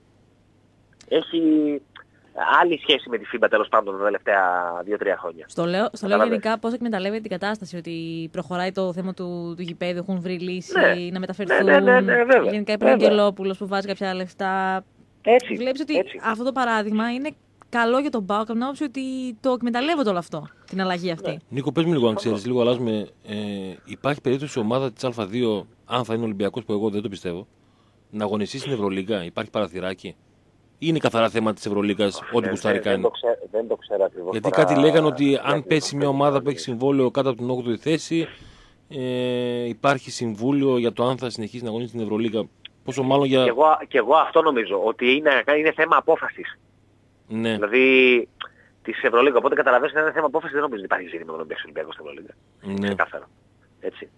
Έχει άλλη σχέση με τη FIBA τέλος πάντων τα τελευταία 2-3 χρόνια. Στο λέω γενικά πώς εκμεταλλεύεται την κατάσταση, ότι προχωράει το θέμα του γηπέδου, έχουν βρει λύση, να μεταφερθούν. Βέβαια. Γενικά υπάρχει ο Αγγελόπουλος που βάζει κάποια λεφτά. Έτσι. Βλέπεις ότι αυτό το παράδειγμα είναι καλό για τον ΠΑΟΚ, από την άποψη ότι το εκμεταλλεύονται όλο αυτό, την αλλαγή αυτή. Ναι. Νίκο, πες μου λίγο, αν ξέρεις, λίγο αλλάζουμε. Υπάρχει περίπτωση η ομάδα της Α2, αν θα είναι Ολυμπιακός, που εγώ δεν το πιστεύω, να αγωνιστεί στην Ευρωλίγα? Υπάρχει παραθυράκι? Ή είναι καθαρά θέμα της Ευρωλίγκας, ό,τι γουστάρει κάνει? Δεν το ξέρω ακριβώς. Γιατί κάτι λέγανε ότι αν πέσει μια ομάδα που έχει συμβόλαιο κάτω από την 8η θέση, υπάρχει συμβούλιο για το αν θα συνεχίσει να αγωνίζει στην Ευρωλίγα. Πόσο μάλλον για. Και εγώ αυτό νομίζω, ότι είναι θέμα απόφασης. Ναι. Δηλαδή της Ευρωλίγα. Οπότε καταλαβαίνεις ότι είναι θέμα απόφασης, δεν νομίζω ότι υπάρχει ζήτημα με τον Ολυμπιακό στην Ευρωλίγα. Ναι. Ξεκάθαρα. Έτσι.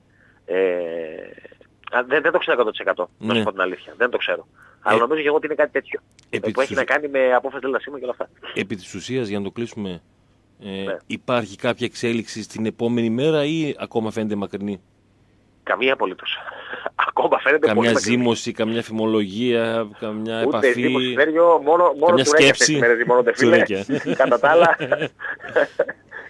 Δεν το ξέρω 100%. Να σου πω την αλήθεια. Δεν το ξέρω. Αλλά νομίζω και εγώ ότι είναι κάτι τέτοιο. Που έχει να κάνει με απόφαση Δελτασίμα και όλα αυτά. Επί της ουσίας, για να το κλείσουμε, υπάρχει κάποια εξέλιξη στην επόμενη μέρα ή ακόμα φαίνεται μακρινή? Καμία απολύτως. Ακόμα φαίνεται καμιά πολύ ζήμωση, καμιά φημολογία, καμιά ούτε επαφή. Ζήμωση, Σέργιο, μόνο του σκέψη. μέρες, μόνο τε φίλε. Κατά τα άλλα,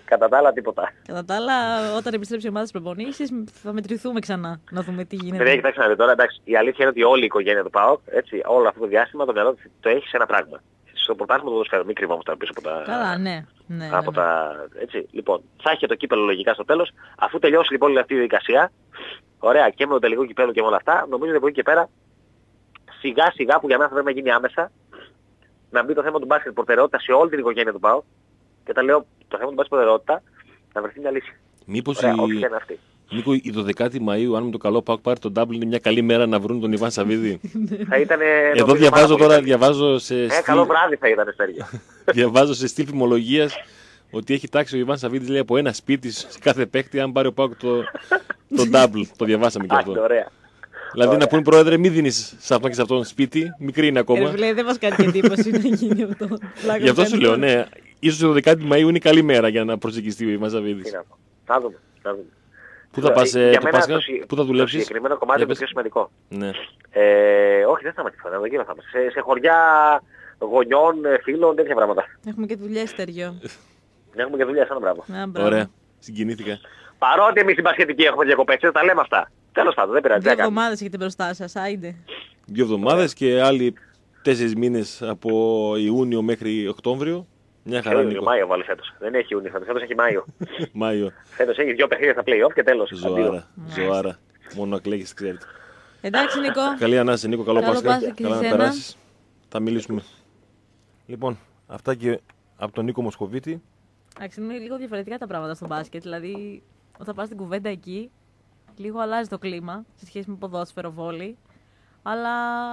Κατά τα άλλα, τίποτα. Κατά τα άλλα, όταν επιστρέψει η ομάδα στις προπονήσεις, θα μετρηθούμε ξανά να δούμε τι γίνεται. Παιδιά, κοιτάξτε να δείτε τώρα, εντάξει, η αλήθεια είναι ότι όλη η οικογένεια του ΠΑΟΚ, έτσι, όλο αυτό το διάστημα το μυαλό το έχει σε ένα πράγμα. Στο πρωτάθλημα του ποδοσφαίρου, μην κρυβόμαστε πίσω από τα. Καλά, ναι. Από τα. Έτσι. Λοιπόν, θα έχει το κύπελλο λογικά στο τέλος. Αφού τελειώσει λοιπόν όλη αυτή η διαδικασία, ωραία, και με το τελικό κυπέλλο και με όλα αυτά, νομίζω ότι από εκεί και πέρα σιγά σιγά που για μένα θα πρέπει να γίνει άμεσα να μπει το θέμα του μπάσκετ προτεραιότητα σε όλη την οικογένεια του ΠΑΟΚ. Και τα λέω το θέμα του μπάσκετ προτεραιότητα να βρεθεί μια λύση. Μήπως Νίκο, η 12η Μαΐου, αν με το καλό ΠΑΟΚ πάρει τον double, είναι μια καλή μέρα να βρουν τον Ιβάν Σαββίδη. Θα ήταν. Εδώ διαβάζω σε. Καλό βράδυ θα ήταν, Στέργιο. Διαβάζω σε στυλ φημολογίας ότι έχει τάξει ο Ιβάν Σαββίδης, λέει, από ένα σπίτι σε κάθε παίκτη, αν πάρει ο ΠΑΟΚ το double. Το διαβάσαμε και αυτό. Ωραία. Δηλαδή να πούνε, πρόεδρε, μην δίνεις σε αυτό και σε αυτόν σπίτι, μικρή είναι ακόμα. Δεν μας κάνει εντύπωση να γίνει αυτό. Γι' αυτό σου λέω, ναι. Ίσως η 12η Μαΐου είναι καλή μέρα για να προσεγγιστεί ο Ιβάν Σαββίδης. Θα δούμε. Πού θα πας το Πάσχα, πού θα δουλέψεις? Το συγκεκριμένο κομμάτι είναι το πιο σημαντικό. Ναι. Όχι, δεν θα σταματήσω. Εδώ γύρω θα είμαστε. Σε χωριά γονιών, φίλων, τέτοια πράγματα. Έχουμε και δουλειές, Στέργιο. Έχουμε και δουλειές, ένα μπράβο. Ωραία, συγκινήθηκα. Παρότι εμείς οι μπασκετικοί έχουμε διακοπές, τα λέμε αυτά. Τέλος πάντων, δεν πειράζει. 2 εβδομάδες έχετε μπροστά σας, άιντε. 2 εβδομάδες και άλλοι 4 μήνες από Ιούνιο μέχρι Οκτώβριο. Μια χαρά, Νίκο. Μάιο βάλει φέτος. Δεν έχει Ιούνιο, φέτος έχει Μάιο. Μάιο. Φέτος έχει 2 παιχνίδια στα play-off και τέλος. Ζωάρα. Μόνο να κλαίγεις, ξέρετε. Εντάξει, Νίκο. Καλή ανάση, Νίκο. Καλό Πάσχα. Καλά να εσένα. περάσεις. Θα μιλήσουμε. Λοιπόν, αυτά και από τον Νίκο Μοσχοβίτη. Εντάξει, είναι λίγο διαφορετικά τα πράγματα στο μπάσκετ. Δηλαδή, όταν πας στην κουβέντα εκεί, λίγο αλλάζει το κλίμα σε σχέση με ποδόσφαιρο, βόλεϊ. Αλλά.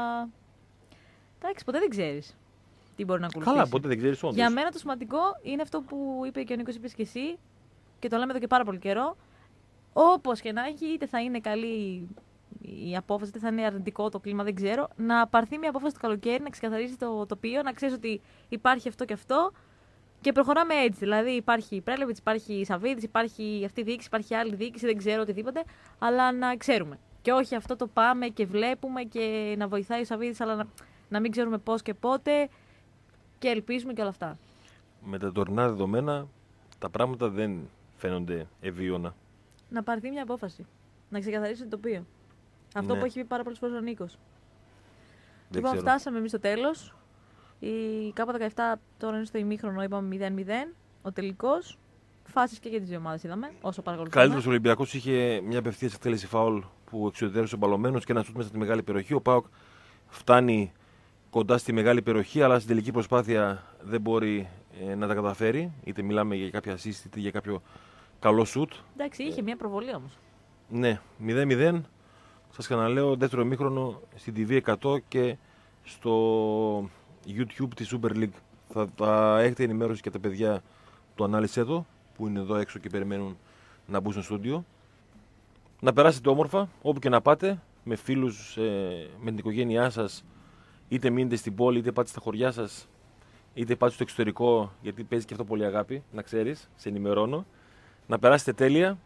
Εντάξει, ποτέ δεν ξέρεις τι μπορεί να ακολουθήσει. Καλά, ποτέ δεν ξέρεις όντως. Για μένα το σημαντικό είναι αυτό που είπε και ο Νίκος, είπες και εσύ, και το λέμε εδώ και πάρα πολύ καιρό. Όπως και να έχει, είτε θα είναι καλή η απόφαση, είτε θα είναι αρνητικό το κλίμα, δεν ξέρω. Να πάρθει μια απόφαση το καλοκαίρι, να ξεκαθαρίσει το τοπίο, να ξέρεις ότι υπάρχει αυτό και αυτό. Και προχωράμε έτσι. Δηλαδή υπάρχει Πρέλεβιτς, υπάρχει Σαββίδης, υπάρχει αυτή η διοίκηση, υπάρχει άλλη διοίκηση, δεν ξέρω οτιδήποτε. Αλλά να ξέρουμε. Και όχι αυτό το πάμε και βλέπουμε και να βοηθάει ο Σαββίδης, αλλά να μην ξέρουμε πώς και πότε. Και ελπίζουμε και όλα αυτά. Με τα τωρινά δεδομένα τα πράγματα δεν φαίνονται ευίωνα. Να πάρθει μια απόφαση. Να ξεκαθαρίσει το τοπίο. Αυτό που έχει πει πάρα πολλές φορές ο Νίκος. Λοιπόν, φτάσαμε εμείς στο τέλος. Η K17 τώρα είναι στο ημίχρονο, είπαμε 0-0. Ο τελικός. Φάσεις και για τις δύο ομάδες είδαμε, όσο παρακολουθούμε. Καλύτερος Ολυμπιακός είχε μια απευθείας εκτέλεση φάουλ που εξουδετερώσε ο μπαλωμένος και ένα σουτ μέσα στη μεγάλη περιοχή. Ο ΠΑΟΚ φτάνει κοντά στη μεγάλη περιοχή, αλλά στην τελική προσπάθεια δεν μπορεί να τα καταφέρει. Είτε μιλάμε για κάποια assist, είτε για κάποιο καλό σουτ. Εντάξει, είχε μια προβολή όμως. Ναι, 0-0. Σας ξαναλέω, δεύτερο ημίχρονο στην TV100 και στο YouTube της Super League. Θα έχετε ενημέρωση και τα παιδιά του Ανάλυσε εδώ, που είναι εδώ έξω και περιμένουν να μπουν στο στούντιο. Να περάσετε όμορφα, όπου και να πάτε, με φίλους, με την οικογένειά σας, είτε μείνετε στην πόλη, είτε πάτε στα χωριά σας, είτε πάτε στο εξωτερικό, γιατί παίζει και αυτό πολύ αγάπη, να ξέρεις, σε ενημερώνω. Να περάσετε τέλεια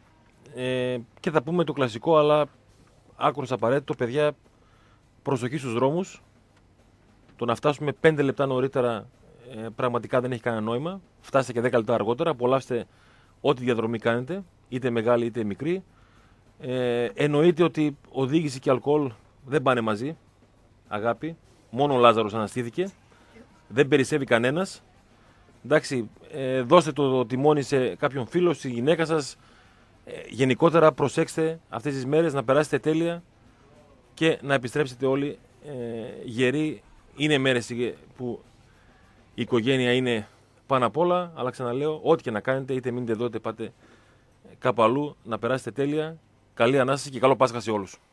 και θα πούμε το κλασικό, αλλά άκρως απαραίτητο, παιδιά, προσοχή στους δρόμους. Το να φτάσουμε 5 λεπτά νωρίτερα πραγματικά δεν έχει κανένα νόημα. Φτάστε και 10 λεπτά αργότερα, απολαύστε ό,τι διαδρομή κάνετε, είτε μεγάλη είτε μικρή. Εννοείται ότι οδήγηση και αλκοόλ δεν πάνε μαζί, αγάπη. Μόνο ο Λάζαρος αναστήθηκε. Δεν περισσεύει κανένας. Εντάξει, δώστε το τιμόνι σε κάποιον φίλο, στη γυναίκα σας. Γενικότερα προσέξτε αυτές τις μέρες να περάσετε τέλεια και να επιστρέψετε όλοι γεροί. Είναι μέρες που η οικογένεια είναι πάνω απ' όλα, αλλά ξαναλέω, ό,τι και να κάνετε, είτε μείνετε εδώ είτε πάτε κάπου αλλού, να περάσετε τέλεια. Καλή Ανάσταση και καλό Πάσχα σε όλους.